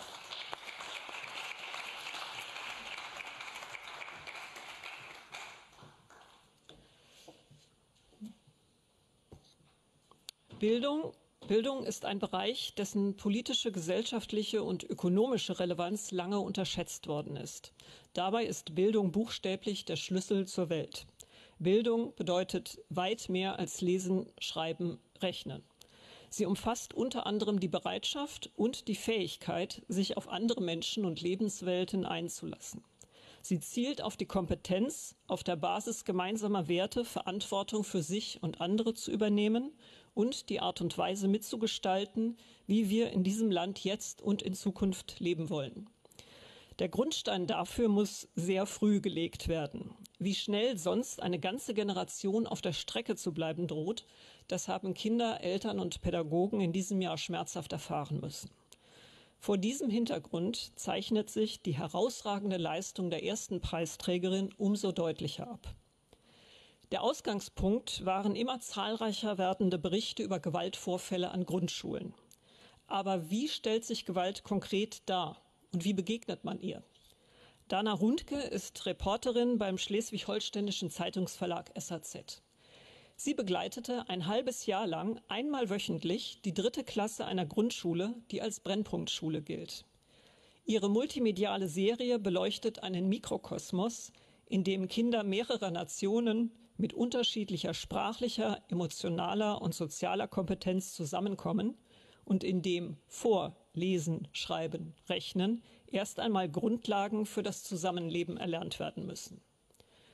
S5: Bildung, Bildung ist ein Bereich, dessen politische, gesellschaftliche und ökonomische Relevanz lange unterschätzt worden ist. Dabei ist Bildung buchstäblich der Schlüssel zur Welt. Bildung bedeutet weit mehr als Lesen, Schreiben, Rechnen. Sie umfasst unter anderem die Bereitschaft und die Fähigkeit, sich auf andere Menschen und Lebenswelten einzulassen. Sie zielt auf die Kompetenz, auf der Basis gemeinsamer Werte Verantwortung für sich und andere zu übernehmen und die Art und Weise mitzugestalten, wie wir in diesem Land jetzt und in Zukunft leben wollen. Der Grundstein dafür muss sehr früh gelegt werden. Wie schnell sonst eine ganze Generation auf der Strecke zu bleiben droht, das haben Kinder, Eltern und Pädagogen in diesem Jahr schmerzhaft erfahren müssen. Vor diesem Hintergrund zeichnet sich die herausragende Leistung der ersten Preisträgerin umso deutlicher ab. Der Ausgangspunkt waren immer zahlreicher werdende Berichte über Gewaltvorfälle an Grundschulen. Aber wie stellt sich Gewalt konkret dar und wie begegnet man ihr? Dana Rundke ist Reporterin beim Schleswig-Holsteinischen Zeitungsverlag S H Z. Sie begleitete ein halbes Jahr lang einmal wöchentlich die dritte Klasse einer Grundschule, die als Brennpunktschule gilt. Ihre multimediale Serie beleuchtet einen Mikrokosmos, in dem Kinder mehrerer Nationen mit unterschiedlicher sprachlicher, emotionaler und sozialer Kompetenz zusammenkommen und in dem vor Lesen, Schreiben, Rechnen erst einmal Grundlagen für das Zusammenleben erlernt werden müssen.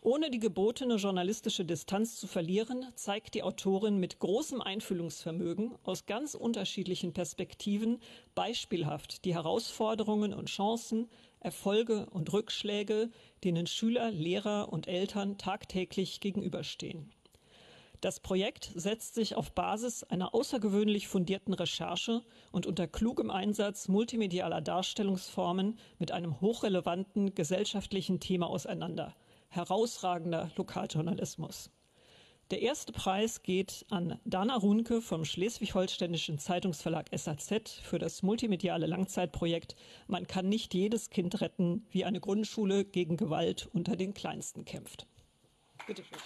S5: Ohne die gebotene journalistische Distanz zu verlieren, zeigt die Autorin mit großem Einfühlungsvermögen aus ganz unterschiedlichen Perspektiven beispielhaft die Herausforderungen und Chancen, Erfolge und Rückschläge, denen Schüler, Lehrer und Eltern tagtäglich gegenüberstehen. Das Projekt setzt sich auf Basis einer außergewöhnlich fundierten Recherche und unter klugem Einsatz multimedialer Darstellungsformen mit einem hochrelevanten gesellschaftlichen Thema auseinander. Herausragender Lokaljournalismus. Der erste Preis geht an Dana Runke vom Schleswig-Holsteinischen Zeitungsverlag S A Z für das multimediale Langzeitprojekt Man kann nicht jedes Kind retten, wie eine Grundschule gegen Gewalt unter den Kleinsten kämpft. Bitte schön.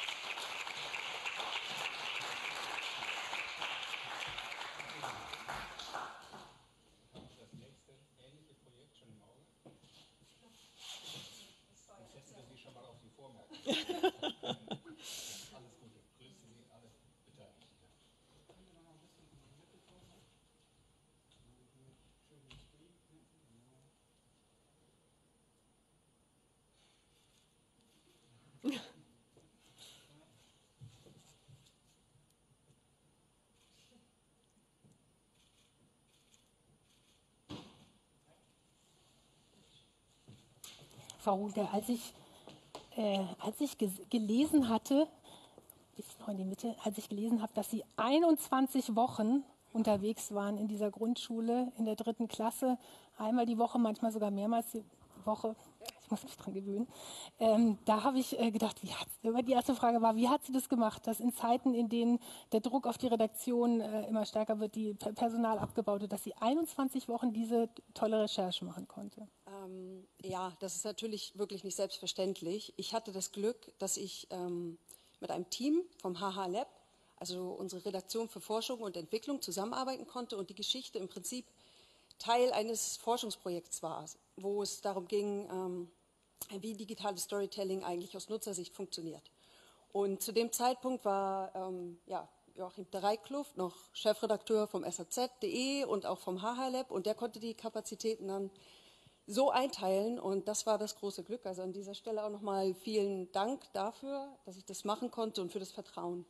S2: Frau Runke, als ich, äh, als ich gelesen hatte, ist noch in die Mitte, als ich gelesen habe, dass Sie einundzwanzig Wochen unterwegs waren in dieser Grundschule, in der dritten Klasse, einmal die Woche, manchmal sogar mehrmals die Woche, ich muss mich dran gewöhnen, ähm, da habe ich äh, gedacht, wie hat, die erste Frage war, wie hat sie das gemacht, dass in Zeiten, in denen der Druck auf die Redaktion äh, immer stärker wird, die Personal abgebaut wird, dass sie einundzwanzig Wochen diese tolle Recherche machen konnte?
S8: Ähm, ja, das ist natürlich wirklich nicht selbstverständlich. Ich hatte das Glück, dass ich ähm, mit einem Team vom H H Lab, also unsere Redaktion für Forschung und Entwicklung, zusammenarbeiten konnte und die Geschichte im Prinzip Teil eines Forschungsprojekts war, wo es darum ging, ähm, wie digitales Storytelling eigentlich aus Nutzersicht funktioniert. Und zu dem Zeitpunkt war ähm, ja, Joachim Dreikluft noch Chefredakteur vom S A Z punkt de und auch vom H H Lab und der konnte die Kapazitäten dann so einteilen und das war das große Glück. Also an dieser Stelle auch nochmal vielen Dank dafür, dass ich das machen konnte und für das Vertrauen.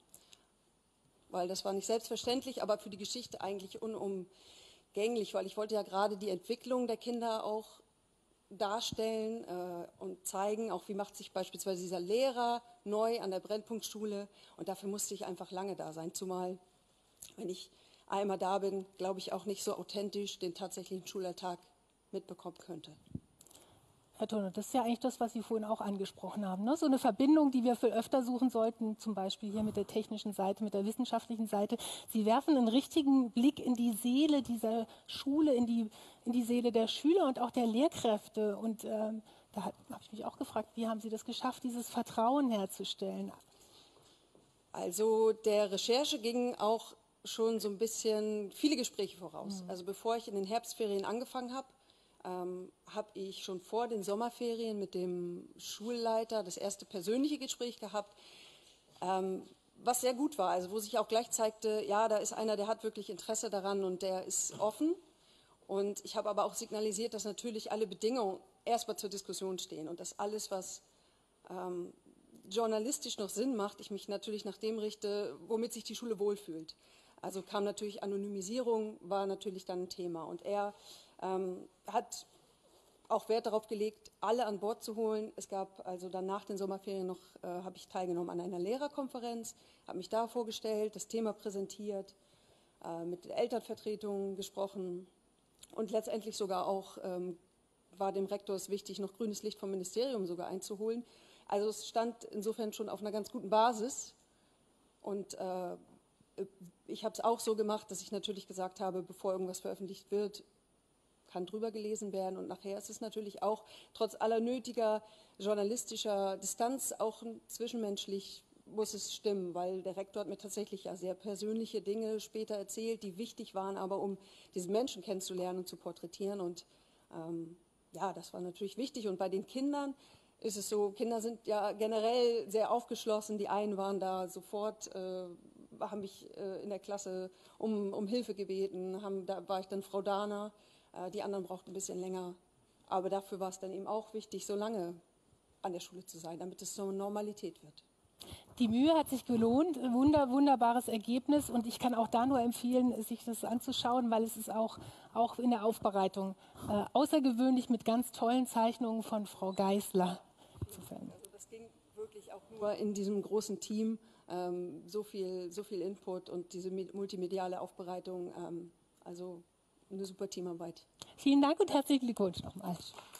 S8: Weil das war nicht selbstverständlich, aber für die Geschichte eigentlich unumgänglich, weil ich wollte ja gerade die Entwicklung der Kinder auch darstellen äh, und zeigen, auch wie macht sich beispielsweise dieser Lehrer neu an der Brennpunktschule und dafür musste ich einfach lange da sein, zumal wenn ich einmal da bin, glaube ich auch nicht so authentisch den tatsächlichen Schulalltag mitbekommen könnte.
S2: Herr Turner, das ist ja eigentlich das, was Sie vorhin auch angesprochen haben. Ne? So eine Verbindung, die wir viel öfter suchen sollten, zum Beispiel hier mit der technischen Seite, mit der wissenschaftlichen Seite. Sie werfen einen richtigen Blick in die Seele dieser Schule, in die, in die Seele der Schüler und auch der Lehrkräfte. Und ähm, da habe ich mich auch gefragt, wie haben Sie das geschafft, dieses Vertrauen herzustellen?
S8: Also der Recherche ging auch schon so ein bisschen viele Gespräche voraus. Mhm. Also bevor ich in den Herbstferien angefangen habe, Ähm, habe ich schon vor den Sommerferien mit dem Schulleiter das erste persönliche Gespräch gehabt, ähm, was sehr gut war, also wo sich auch gleich zeigte, ja, da ist einer, der hat wirklich Interesse daran und der ist offen. Und ich habe aber auch signalisiert, dass natürlich alle Bedingungen erstmal zur Diskussion stehen und dass alles, was ähm, journalistisch noch Sinn macht, ich mich natürlich nach dem richte, womit sich die Schule wohlfühlt. Also kam natürlich Anonymisierung, war natürlich dann ein Thema und er Ähm, hat auch Wert darauf gelegt, alle an Bord zu holen. Es gab also dann nach den Sommerferien noch, äh, habe ich teilgenommen an einer Lehrerkonferenz, habe mich da vorgestellt, das Thema präsentiert, äh, mit Elternvertretungen gesprochen und letztendlich sogar auch ähm, war dem Rektor es wichtig, noch grünes Licht vom Ministerium sogar einzuholen. Also es stand insofern schon auf einer ganz guten Basis und äh, ich habe es auch so gemacht, dass ich natürlich gesagt habe, bevor irgendwas veröffentlicht wird, kann drüber gelesen werden und nachher ist es natürlich auch trotz aller nötiger journalistischer Distanz auch zwischenmenschlich muss es stimmen, weil der Rektor hat mir tatsächlich ja sehr persönliche Dinge später erzählt, die wichtig waren, aber um diesen Menschen kennenzulernen und zu porträtieren und ähm, ja, das war natürlich wichtig und bei den Kindern ist es so, Kinder sind ja generell sehr aufgeschlossen, die einen waren da sofort, äh, haben mich äh, in der Klasse um, um Hilfe gebeten, haben, da war ich dann Frau Dana. Die anderen brauchten ein bisschen länger. Aber dafür war es dann eben auch wichtig, so lange an der Schule zu sein, damit es so Normalität wird.
S2: Die Mühe hat sich gelohnt, Wunder, wunderbares Ergebnis und ich kann auch da nur empfehlen, sich das anzuschauen, weil es ist auch, auch in der Aufbereitung äh, außergewöhnlich mit ganz tollen Zeichnungen von Frau Geisler. Insofern.
S8: Also das ging wirklich auch nur in diesem großen Team, ähm, so viel, so viel Input und diese multimediale Aufbereitung, ähm, also eine super Teamarbeit.
S2: Vielen Dank und herzlichen Glückwunsch nochmal.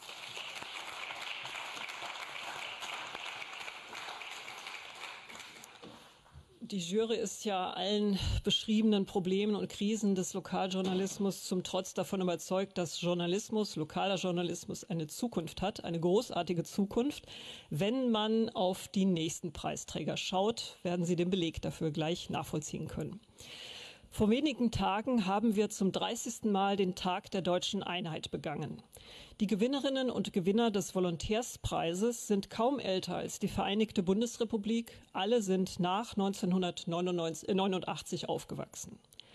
S5: Die Jury ist ja allen beschriebenen Problemen und Krisen des Lokaljournalismus zum Trotz davon überzeugt, dass Journalismus, lokaler Journalismus eine Zukunft hat, eine großartige Zukunft. Wenn man auf die nächsten Preisträger schaut, werden Sie den Beleg dafür gleich nachvollziehen können. Vor wenigen Tagen haben wir zum dreißigsten Mal den Tag der deutschen Einheit begangen. Die Gewinnerinnen und Gewinner des Volontärspreises sind kaum älter als die Vereinigte Bundesrepublik. Alle sind nach neunzehnhundertneunundachtzig aufgewachsen.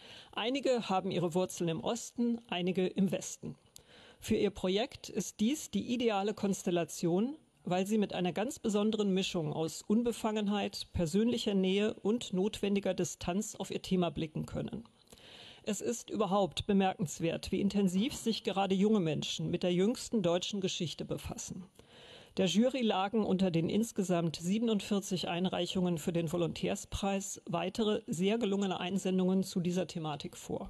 S5: Einige haben ihre Wurzeln im Osten, einige im Westen. Für ihr Projekt ist dies die ideale Konstellation, weil sie mit einer ganz besonderen Mischung aus Unbefangenheit, persönlicher Nähe und notwendiger Distanz auf ihr Thema blicken können. Es ist überhaupt bemerkenswert, wie intensiv sich gerade junge Menschen mit der jüngsten deutschen Geschichte befassen. Der Jury lagen unter den insgesamt siebenundvierzig Einreichungen für den Volontärspreis weitere sehr gelungene Einsendungen zu dieser Thematik vor.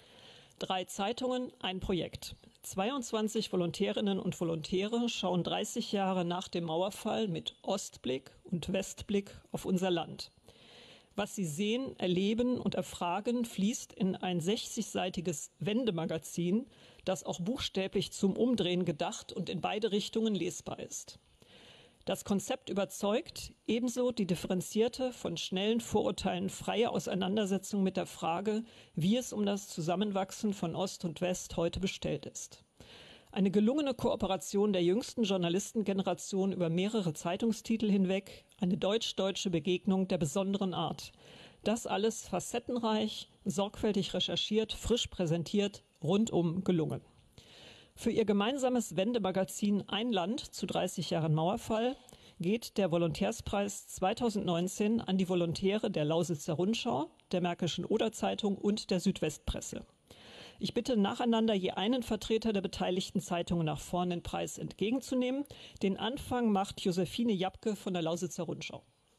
S5: Drei Zeitungen, ein Projekt. zweiundzwanzig Volontärinnen und Volontäre schauen dreißig Jahre nach dem Mauerfall mit Ostblick und Westblick auf unser Land. Was sie sehen, erleben und erfragen, fließt in ein sechzigseitiges Wendemagazin, das auch buchstäblich zum Umdrehen gedacht und in beide Richtungen lesbar ist. Das Konzept überzeugt, ebenso die differenzierte, von schnellen Vorurteilen freie Auseinandersetzung mit der Frage, wie es um das Zusammenwachsen von Ost und West heute bestellt ist. Eine gelungene Kooperation der jüngsten Journalistengeneration über mehrere Zeitungstitel hinweg, eine deutsch-deutsche Begegnung der besonderen Art. Das alles facettenreich, sorgfältig recherchiert, frisch präsentiert, rundum gelungen. Für ihr gemeinsames Wendemagazin Ein Land zu dreißig Jahren Mauerfall geht der Volontärspreis zweitausendneunzehn an die Volontäre der Lausitzer Rundschau, der Märkischen Oder-Zeitung und der Südwestpresse. Ich bitte nacheinander je einen Vertreter der beteiligten Zeitungen nach vorn den Preis entgegenzunehmen. Den Anfang macht Josephine Japke von der Lausitzer Rundschau.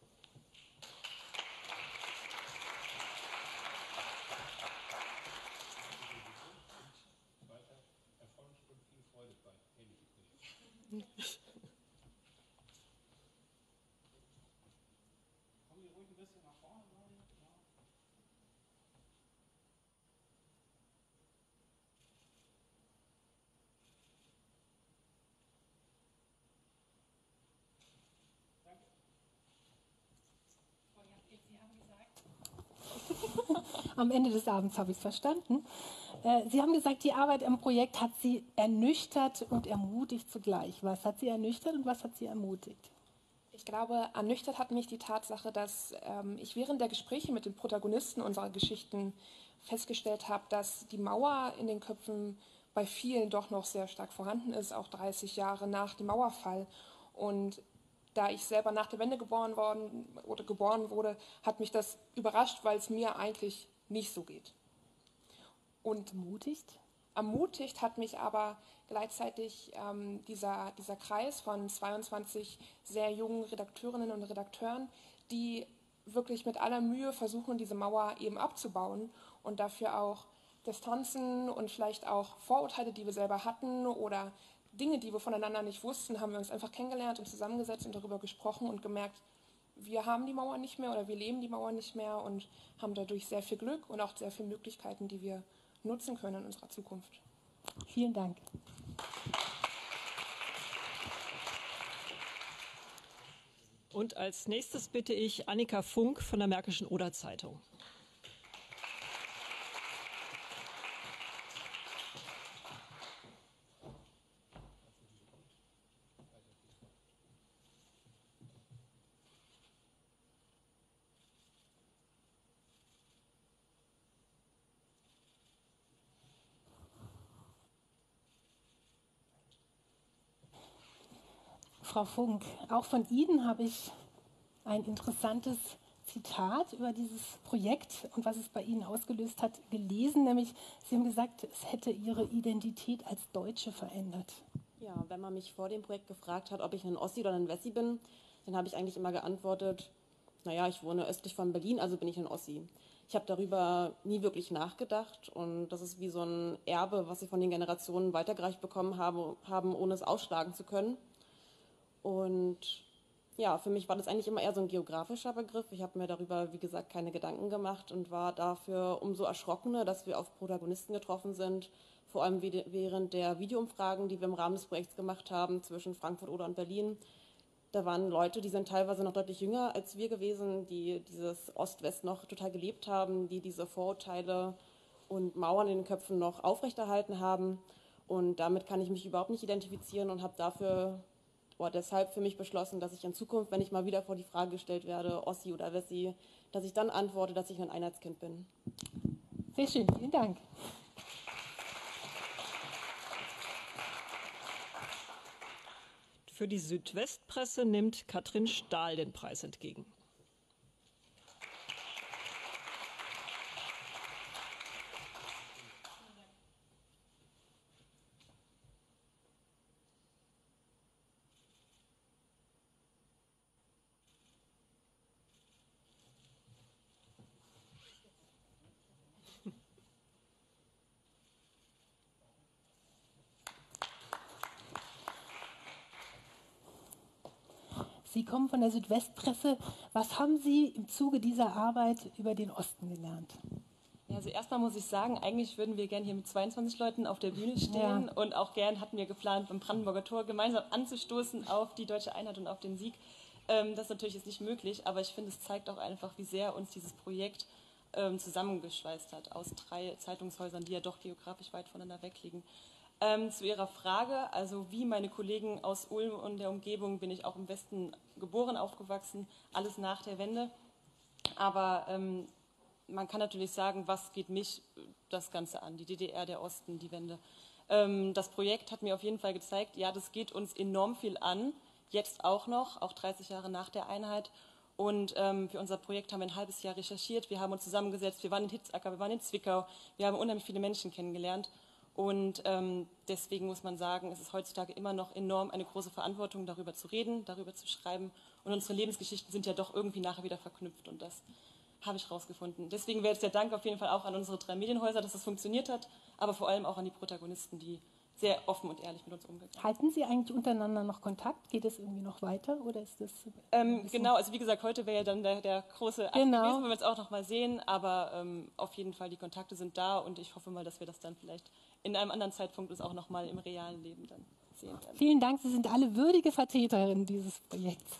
S2: Am Ende des Abends habe ich es verstanden. Äh, Sie haben gesagt, die Arbeit am Projekt hat Sie ernüchtert und ermutigt zugleich. Was hat Sie ernüchtert und was hat Sie ermutigt?
S9: Ich glaube, ernüchtert hat mich die Tatsache, dass ähm, ich während der Gespräche mit den Protagonisten unserer Geschichten festgestellt habe, dass die Mauer in den Köpfen bei vielen doch noch sehr stark vorhanden ist, auch dreißig Jahre nach dem Mauerfall. Und da ich selber nach der Wende geboren worden oder geboren wurde, hat mich das überrascht, weil es mir eigentlich nicht so geht.
S2: Und ermutigt?
S9: Ermutigt hat mich aber gleichzeitig ähm, dieser, dieser Kreis von zweiundzwanzig sehr jungen Redakteurinnen und Redakteuren, die wirklich mit aller Mühe versuchen, diese Mauer eben abzubauen und dafür auch Distanzen und vielleicht auch Vorurteile, die wir selber hatten oder Dinge, die wir voneinander nicht wussten, haben wir uns einfach kennengelernt und zusammengesetzt und darüber gesprochen und gemerkt, wir haben die Mauer nicht mehr oder wir leben die Mauer nicht mehr und haben dadurch sehr viel Glück und auch sehr viele Möglichkeiten, die wir nutzen können in unserer Zukunft.
S2: Vielen Dank.
S5: Und als nächstes bitte ich Annika Funk von der Märkischen Oder-Zeitung.
S2: Frau Funk, auch von Ihnen habe ich ein interessantes Zitat über dieses Projekt und was es bei Ihnen ausgelöst hat, gelesen. Nämlich, Sie haben gesagt, es hätte Ihre Identität als Deutsche verändert.
S10: Ja, wenn man mich vor dem Projekt gefragt hat, ob ich ein Ossi oder ein Wessi bin, dann habe ich eigentlich immer geantwortet, naja, ich wohne östlich von Berlin, also bin ich ein Ossi. Ich habe darüber nie wirklich nachgedacht und das ist wie so ein Erbe, was ich von den Generationen weitergereicht bekommen habe, haben, ohne es ausschlagen zu können. Und ja, für mich war das eigentlich immer eher so ein geografischer Begriff. Ich habe mir darüber, wie gesagt, keine Gedanken gemacht und war dafür umso erschrockener, dass wir auf Protagonisten getroffen sind, vor allem während der Videoumfragen, die wir im Rahmen des Projekts gemacht haben zwischen Frankfurt, Oder und Berlin. Da waren Leute, die sind teilweise noch deutlich jünger als wir gewesen, die dieses Ost-West noch total gelebt haben, die diese Vorurteile und Mauern in den Köpfen noch aufrechterhalten haben. Und damit kann ich mich überhaupt nicht identifizieren und habe dafür oder deshalb für mich beschlossen, dass ich in Zukunft, wenn ich mal wieder vor die Frage gestellt werde, Ossi oder Wessi, dass ich dann antworte, dass ich ein Einheitskind bin.
S2: Sehr schön, vielen Dank.
S5: Für die Südwestpresse nimmt Katrin Stahl den Preis entgegen.
S2: Sie kommen von der Südwestpresse. Was haben Sie im Zuge dieser Arbeit über den Osten gelernt?
S11: Ja, also erstmal muss ich sagen, eigentlich würden wir gerne hier mit zweiundzwanzig Leuten auf der Bühne stehen. Ja. Und auch gern hatten wir geplant, beim Brandenburger Tor gemeinsam anzustoßen auf die deutsche Einheit und auf den Sieg. Ähm, das ist natürlich jetzt nicht möglich, aber ich finde, es zeigt auch einfach, wie sehr uns dieses Projekt ähm, zusammengeschweißt hat aus drei Zeitungshäusern, die ja doch geografisch weit voneinander weg liegen. Ähm, zu Ihrer Frage, also wie meine Kollegen aus Ulm und der Umgebung, bin ich auch im Westen geboren, aufgewachsen, alles nach der Wende. Aber ähm, man kann natürlich sagen, was geht mich das Ganze an, die D D R, der Osten, die Wende. Ähm, das Projekt hat mir auf jeden Fall gezeigt, ja, das geht uns enorm viel an, jetzt auch noch, auch dreißig Jahre nach der Einheit. Und ähm, für unser Projekt haben wir ein halbes Jahr recherchiert, wir haben uns zusammengesetzt, wir waren in Hitzacker, wir waren in Zwickau, wir haben unheimlich viele Menschen kennengelernt. Und ähm, deswegen muss man sagen, es ist heutzutage immer noch enorm eine große Verantwortung, darüber zu reden, darüber zu schreiben. Und unsere Lebensgeschichten sind ja doch irgendwie nachher wieder verknüpft. Und das habe ich rausgefunden. Deswegen wäre jetzt der Dank auf jeden Fall auch an unsere drei Medienhäuser, dass das funktioniert hat, aber vor allem auch an die Protagonisten, die sehr offen und ehrlich mit uns umgegangen sind.
S2: Halten Sie eigentlich untereinander noch Kontakt? Geht es irgendwie noch weiter oder ist das?
S11: Ähm, genau, also wie gesagt, heute wäre ja dann der, der große Akt
S2: genau.
S11: gewesen, wenn wir uns auch noch mal sehen, aber ähm, auf jeden Fall die Kontakte sind da und ich hoffe mal, dass wir das dann vielleicht in einem anderen Zeitpunkt uns auch noch mal im realen Leben dann sehen werden.
S2: Vielen Dank, Sie sind alle würdige Vertreterinnen dieses Projekts.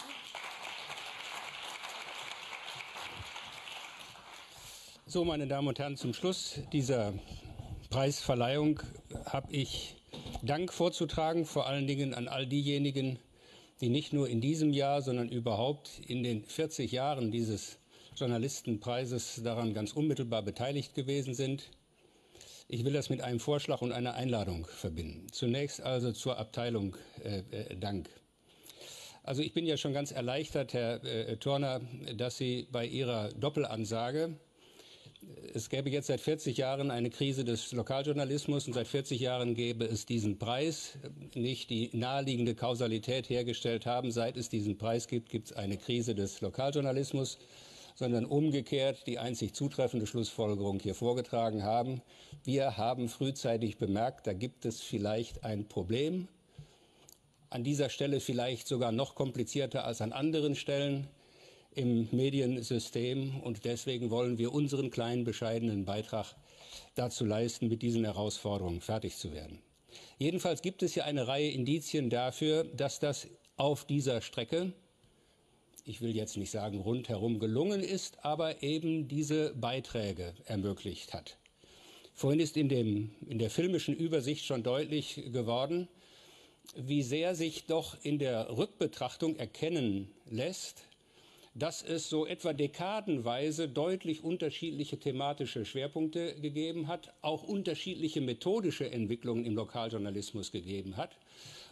S1: So, meine Damen und Herren, zum Schluss dieser Preisverleihung habe ich Dank vorzutragen, vor allen Dingen an all diejenigen, die nicht nur in diesem Jahr, sondern überhaupt in den vierzig Jahren dieses Journalistenpreises daran ganz unmittelbar beteiligt gewesen sind. Ich will das mit einem Vorschlag und einer Einladung verbinden. Zunächst also zur Abteilung äh, äh, Dank. Also ich bin ja schon ganz erleichtert, Herr äh, Thorner, dass Sie bei Ihrer Doppelansage, es gäbe jetzt seit vierzig Jahren eine Krise des Lokaljournalismus und seit vierzig Jahren gäbe es diesen Preis, nicht die naheliegende Kausalität hergestellt haben, seit es diesen Preis gibt, gibt es eine Krise des Lokaljournalismus, sondern umgekehrt die einzig zutreffende Schlussfolgerung hier vorgetragen haben. Wir haben frühzeitig bemerkt, da gibt es vielleicht ein Problem, an dieser Stelle vielleicht sogar noch komplizierter als an anderen Stellen im Mediensystem. Und deswegen wollen wir unseren kleinen, bescheidenen Beitrag dazu leisten, mit diesen Herausforderungen fertig zu werden. Jedenfalls gibt es ja eine Reihe Indizien dafür, dass das auf dieser Strecke, ich will jetzt nicht sagen rundherum gelungen ist, aber eben diese Beiträge ermöglicht hat. Vorhin ist in, dem, in der filmischen Übersicht schon deutlich geworden, wie sehr sich doch in der Rückbetrachtung erkennen lässt, dass es so etwa dekadenweise deutlich unterschiedliche thematische Schwerpunkte gegeben hat, auch unterschiedliche methodische Entwicklungen im Lokaljournalismus gegeben hat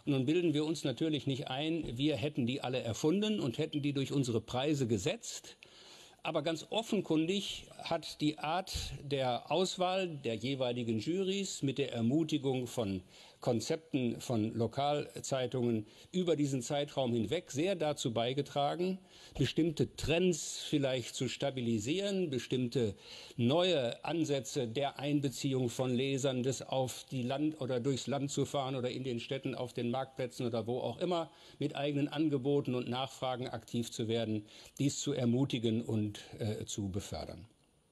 S1: Nun bilden wir uns natürlich nicht ein, wir hätten die alle erfunden und hätten die durch unsere Preise gesetzt. Aber ganz offenkundig hat die Art der Auswahl der jeweiligen Jurys mit der Ermutigung von Konzepten von Lokalzeitungen über diesen Zeitraum hinweg sehr dazu beigetragen, bestimmte Trends vielleicht zu stabilisieren, bestimmte neue Ansätze der Einbeziehung von Lesern, des auf die Land oder durchs Land zu fahren oder in den Städten, auf den Marktplätzen oder wo auch immer, mit eigenen Angeboten und Nachfragen aktiv zu werden, dies zu ermutigen und äh, zu befördern.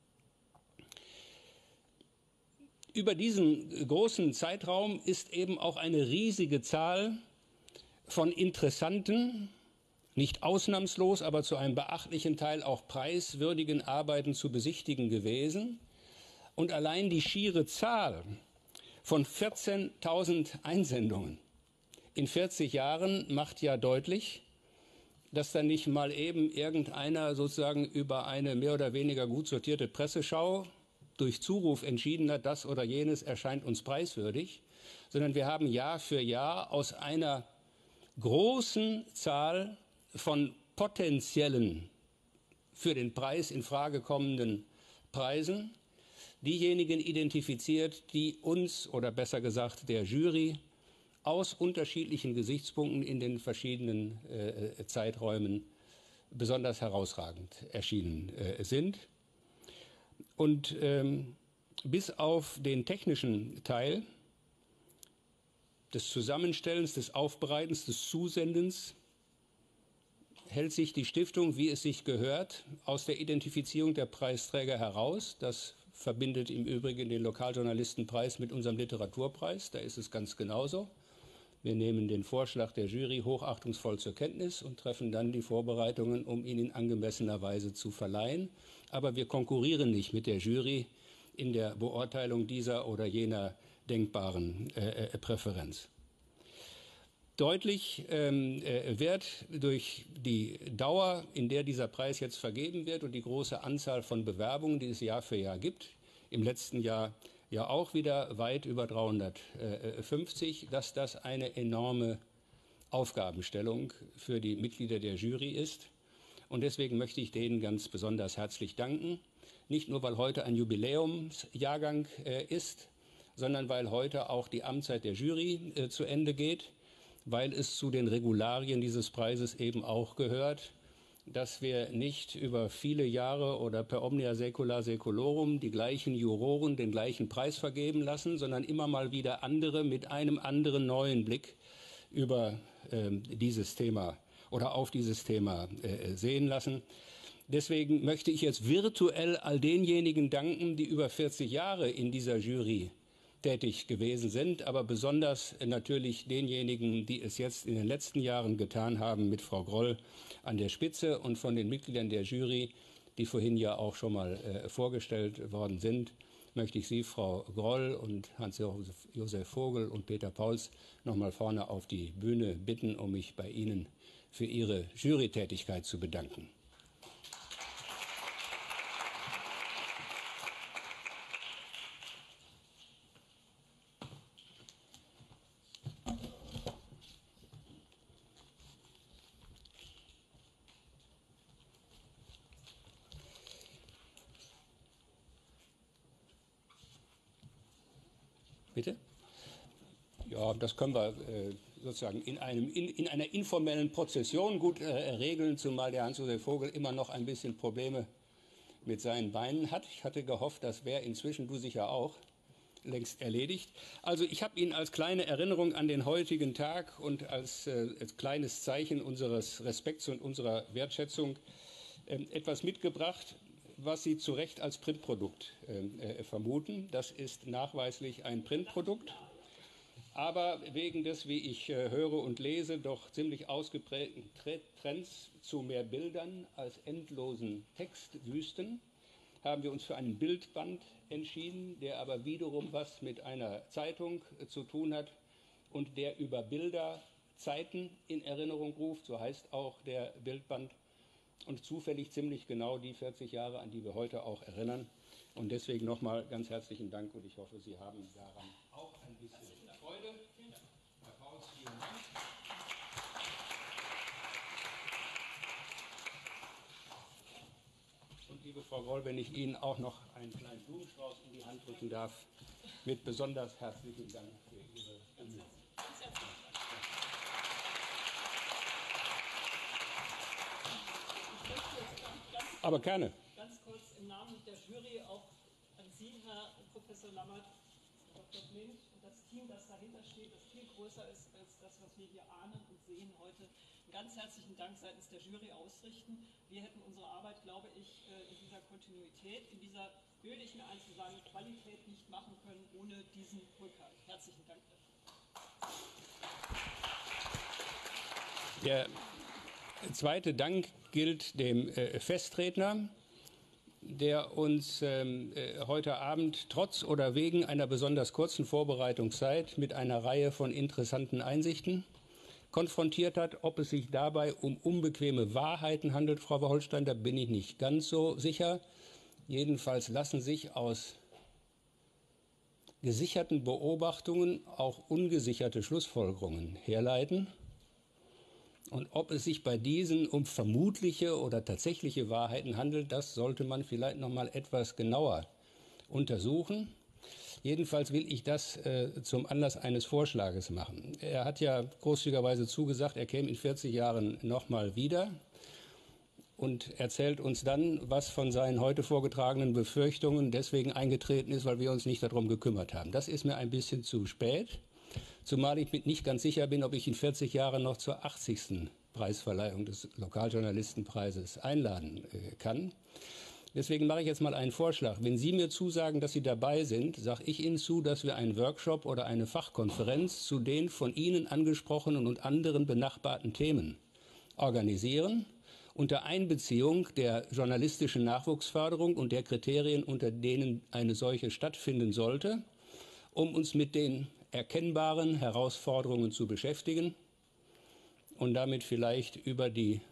S1: Über diesen großen Zeitraum ist eben auch eine riesige Zahl von interessanten, nicht ausnahmslos, aber zu einem beachtlichen Teil auch preiswürdigen Arbeiten zu besichtigen gewesen. Und allein die schiere Zahl von vierzehntausend Einsendungen in vierzig Jahren macht ja deutlich, dass da nicht mal eben irgendeiner sozusagen über eine mehr oder weniger gut sortierte Presseschau durch Zuruf entschieden hat, das oder jenes erscheint uns preiswürdig, sondern wir haben Jahr für Jahr aus einer großen Zahl von potenziellen, für den Preis in Frage kommenden Preisen diejenigen identifiziert, die uns oder besser gesagt der Jury aus unterschiedlichen Gesichtspunkten in den verschiedenen äh, Zeiträumen besonders herausragend erschienen äh, sind. Und ähm, bis auf den technischen Teil des Zusammenstellens, des Aufbereitens, des Zusendens hält sich die Stiftung, wie es sich gehört, aus der Identifizierung der Preisträger heraus. Das verbindet im Übrigen den Lokaljournalistenpreis mit unserem Literaturpreis. Da ist es ganz genauso. Wir nehmen den Vorschlag der Jury hochachtungsvoll zur Kenntnis und treffen dann die Vorbereitungen, um ihn in angemessener Weise zu verleihen. Aber wir konkurrieren nicht mit der Jury in der Beurteilung dieser oder jener denkbaren äh, Präferenz. Deutlich ähm, äh, wird durch die Dauer, in der dieser Preis jetzt vergeben wird und die große Anzahl von Bewerbungen, die es Jahr für Jahr gibt, im letzten Jahr ja auch wieder weit über dreihundertfünfzig, dass das eine enorme Aufgabenstellung für die Mitglieder der Jury ist. Und deswegen möchte ich denen ganz besonders herzlich danken. Nicht nur, weil heute ein Jubiläumsjahrgang äh, ist, sondern weil heute auch die Amtszeit der Jury äh, zu Ende geht, weil es zu den Regularien dieses Preises eben auch gehört, dass wir nicht über viele Jahre oder per omnia saecula saeculorum die gleichen Juroren den gleichen Preis vergeben lassen, sondern immer mal wieder andere mit einem anderen neuen Blick über äh, dieses Thema oder auf dieses Thema äh, sehen lassen. Deswegen möchte ich jetzt virtuell all denjenigen danken, die über vierzig Jahre in dieser Jury tätig gewesen sind, aber besonders natürlich denjenigen, die es jetzt in den letzten Jahren getan haben, mit Frau Groll an der Spitze und von den Mitgliedern der Jury, die vorhin ja auch schon mal äh, vorgestellt worden sind, möchte ich Sie, Frau Groll und Hans-Josef Vogel und Peter Pauls, noch mal vorne auf die Bühne bitten, um mich bei Ihnen für Ihre Jurytätigkeit zu bedanken. Bitte? Ja, das können wir äh, sozusagen in, einem, in, in einer informellen Prozession gut äh, regeln, zumal der Hans-Josef Vogel immer noch ein bisschen Probleme mit seinen Beinen hat. Ich hatte gehofft, das wäre inzwischen, du sicher auch, längst erledigt. Also ich habe Ihnen als kleine Erinnerung an den heutigen Tag und als, äh, als kleines Zeichen unseres Respekts und unserer Wertschätzung äh, etwas mitgebracht, was Sie zu Recht als Printprodukt äh, vermuten. Das ist nachweislich ein Printprodukt, aber wegen des, wie ich äh, höre und lese, doch ziemlich ausgeprägten Trends zu mehr Bildern als endlosen Textwüsten haben wir uns für einen Bildband entschieden, der aber wiederum was mit einer Zeitung äh, zu tun hat und der über Bilder Zeiten in Erinnerung ruft, so heißt auch der Bildband. Und zufällig ziemlich genau die vierzig Jahre, an die wir heute auch erinnern. Und deswegen nochmal ganz herzlichen Dank und ich hoffe, Sie haben daran auch ein bisschen Freude. Herr Paus, vielen Dank. liebe Frau Groll, wenn ich Ihnen auch noch einen kleinen Blumenstrauß in die Hand drücken darf, mit besonders herzlichen Dank für Ihre Bemühungen. Aber gerne.
S5: Ganz kurz im Namen der Jury auch an Sie, Herr Professor Lammert, Doktor Blind und das Team, das dahinter steht, das viel größer ist als das, was wir hier ahnen und sehen heute. Einen ganz herzlichen Dank seitens der Jury ausrichten. Wir hätten unsere Arbeit, glaube ich, in dieser Kontinuität, in dieser, würde ich mir eins sagen, Qualität nicht machen können ohne diesen Rückhalt. Herzlichen Dank dafür.
S1: Der zweite Dank gilt dem äh, Festredner, der uns ähm, äh, heute Abend trotz oder wegen einer besonders kurzen Vorbereitungszeit mit einer Reihe von interessanten Einsichten konfrontiert hat. Ob es sich dabei um unbequeme Wahrheiten handelt, Frau Holstein, da bin ich nicht ganz so sicher. Jedenfalls lassen sich aus gesicherten Beobachtungen auch ungesicherte Schlussfolgerungen herleiten. Und ob es sich bei diesen um vermutliche oder tatsächliche Wahrheiten handelt, das sollte man vielleicht noch mal etwas genauer untersuchen. Jedenfalls will ich das äh, zum Anlass eines Vorschlages machen. Er hat ja großzügigerweise zugesagt, er käme in vierzig Jahren noch mal wieder und erzählt uns dann, was von seinen heute vorgetragenen Befürchtungen deswegen eingetreten ist, weil wir uns nicht darum gekümmert haben. Das ist mir ein bisschen zu spät. Zumal ich nicht ganz sicher bin, ob ich in vierzig Jahren noch zur achtzigsten Preisverleihung des Lokaljournalistenpreises einladen äh, kann. Deswegen mache ich jetzt mal einen Vorschlag. Wenn Sie mir zusagen, dass Sie dabei sind, sage ich Ihnen zu, dass wir einen Workshop oder eine Fachkonferenz zu den von Ihnen angesprochenen und anderen benachbarten Themen organisieren, unter Einbeziehung der journalistischen Nachwuchsförderung und der Kriterien, unter denen eine solche stattfinden sollte, um uns mit den erkennbaren Herausforderungen zu beschäftigen und damit vielleicht über die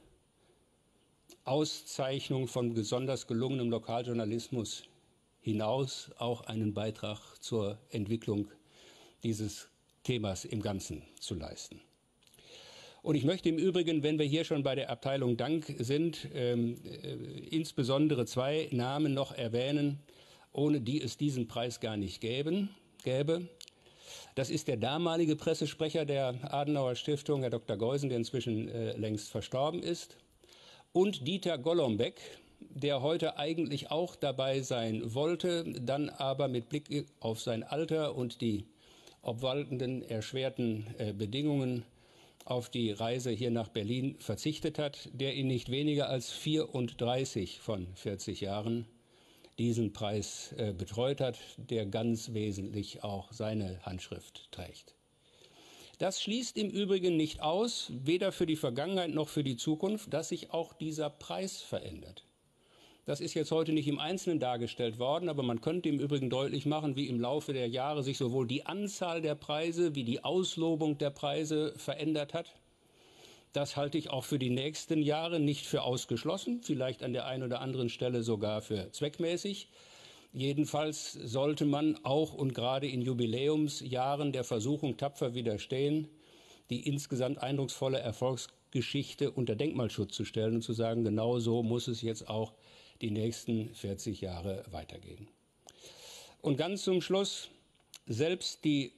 S1: Auszeichnung von besonders gelungenem Lokaljournalismus hinaus auch einen Beitrag zur Entwicklung dieses Themas im Ganzen zu leisten. Und ich möchte im Übrigen, wenn wir hier schon bei der Abteilung Dank sind, ähm, äh, insbesondere zwei Namen noch erwähnen, ohne die es diesen Preis gar nicht gäben, gäbe. Das ist der damalige Pressesprecher der Adenauer Stiftung, Herr Doktor Geusen, der inzwischen äh, längst verstorben ist, und Dieter Golombek, der heute eigentlich auch dabei sein wollte, dann aber mit Blick auf sein Alter und die obwaltenden erschwerten äh, Bedingungen auf die Reise hier nach Berlin verzichtet hat, der in nicht weniger als vierunddreißig von vierzig Jahren diesen Preis äh, betreut hat, der ganz wesentlich auch seine Handschrift trägt. Das schließt im Übrigen nicht aus, weder für die Vergangenheit noch für die Zukunft, dass sich auch dieser Preis verändert. Das ist jetzt heute nicht im Einzelnen dargestellt worden, aber man könnte im Übrigen deutlich machen, wie im Laufe der Jahre sich sowohl die Anzahl der Preise wie die Auslobung der Preise verändert hat. Das halte ich auch für die nächsten Jahre nicht für ausgeschlossen, vielleicht an der einen oder anderen Stelle sogar für zweckmäßig. Jedenfalls sollte man auch und gerade in Jubiläumsjahren der Versuchung tapfer widerstehen, die insgesamt eindrucksvolle Erfolgsgeschichte unter Denkmalschutz zu stellen und zu sagen, genau so muss es jetzt auch die nächsten vierzig Jahre weitergehen. Und ganz zum Schluss, selbst die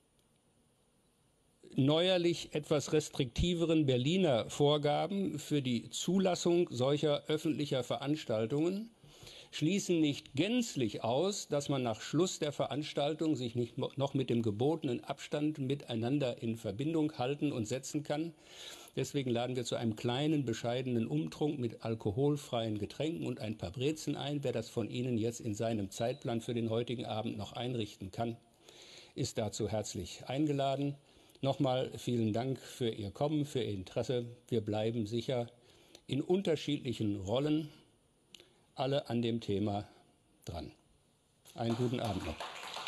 S1: neuerlich etwas restriktiveren Berliner Vorgaben für die Zulassung solcher öffentlicher Veranstaltungen schließen nicht gänzlich aus, dass man nach Schluss der Veranstaltung sich nicht noch mit dem gebotenen Abstand miteinander in Verbindung halten und setzen kann. Deswegen laden wir zu einem kleinen, bescheidenen Umtrunk mit alkoholfreien Getränken und ein paar Brezen ein. Wer das von Ihnen jetzt in seinem Zeitplan für den heutigen Abend noch einrichten kann, ist dazu herzlich eingeladen. Nochmal vielen Dank für Ihr Kommen, für Ihr Interesse. Wir bleiben sicher in unterschiedlichen Rollen alle an dem Thema dran. Einen guten Abend noch.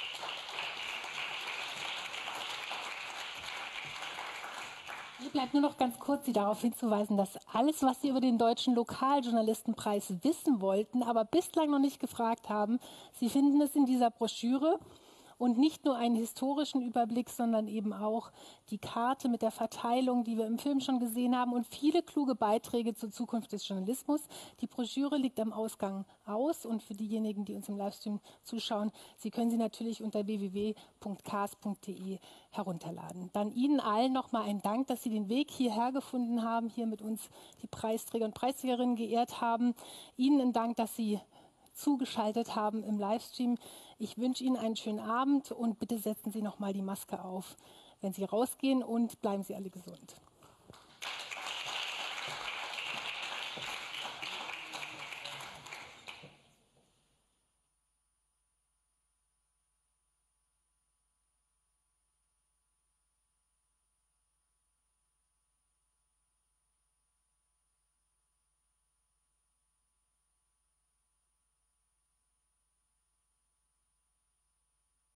S2: Mir bleibt nur noch ganz kurz, Sie darauf hinzuweisen, dass alles, was Sie über den Deutschen Lokaljournalistenpreis wissen wollten, aber bislang noch nicht gefragt haben, Sie finden es in dieser Broschüre. und nicht nur einen historischen Überblick, sondern eben auch die Karte mit der Verteilung, die wir im Film schon gesehen haben und viele kluge Beiträge zur Zukunft des Journalismus. Die Broschüre liegt am Ausgang aus und für diejenigen, die uns im Livestream zuschauen, Sie können sie natürlich unter w w w punkt c a s punkt d e herunterladen. Dann Ihnen allen nochmal ein Dank, dass Sie den Weg hierher gefunden haben, hier mit uns die Preisträger und Preisträgerinnen geehrt haben. Ihnen ein Dank, dass Sie zugeschaltet haben im Livestream. Ich wünsche Ihnen einen schönen Abend und bitte setzen Sie noch mal die Maske auf, wenn Sie rausgehen, und bleiben Sie alle gesund.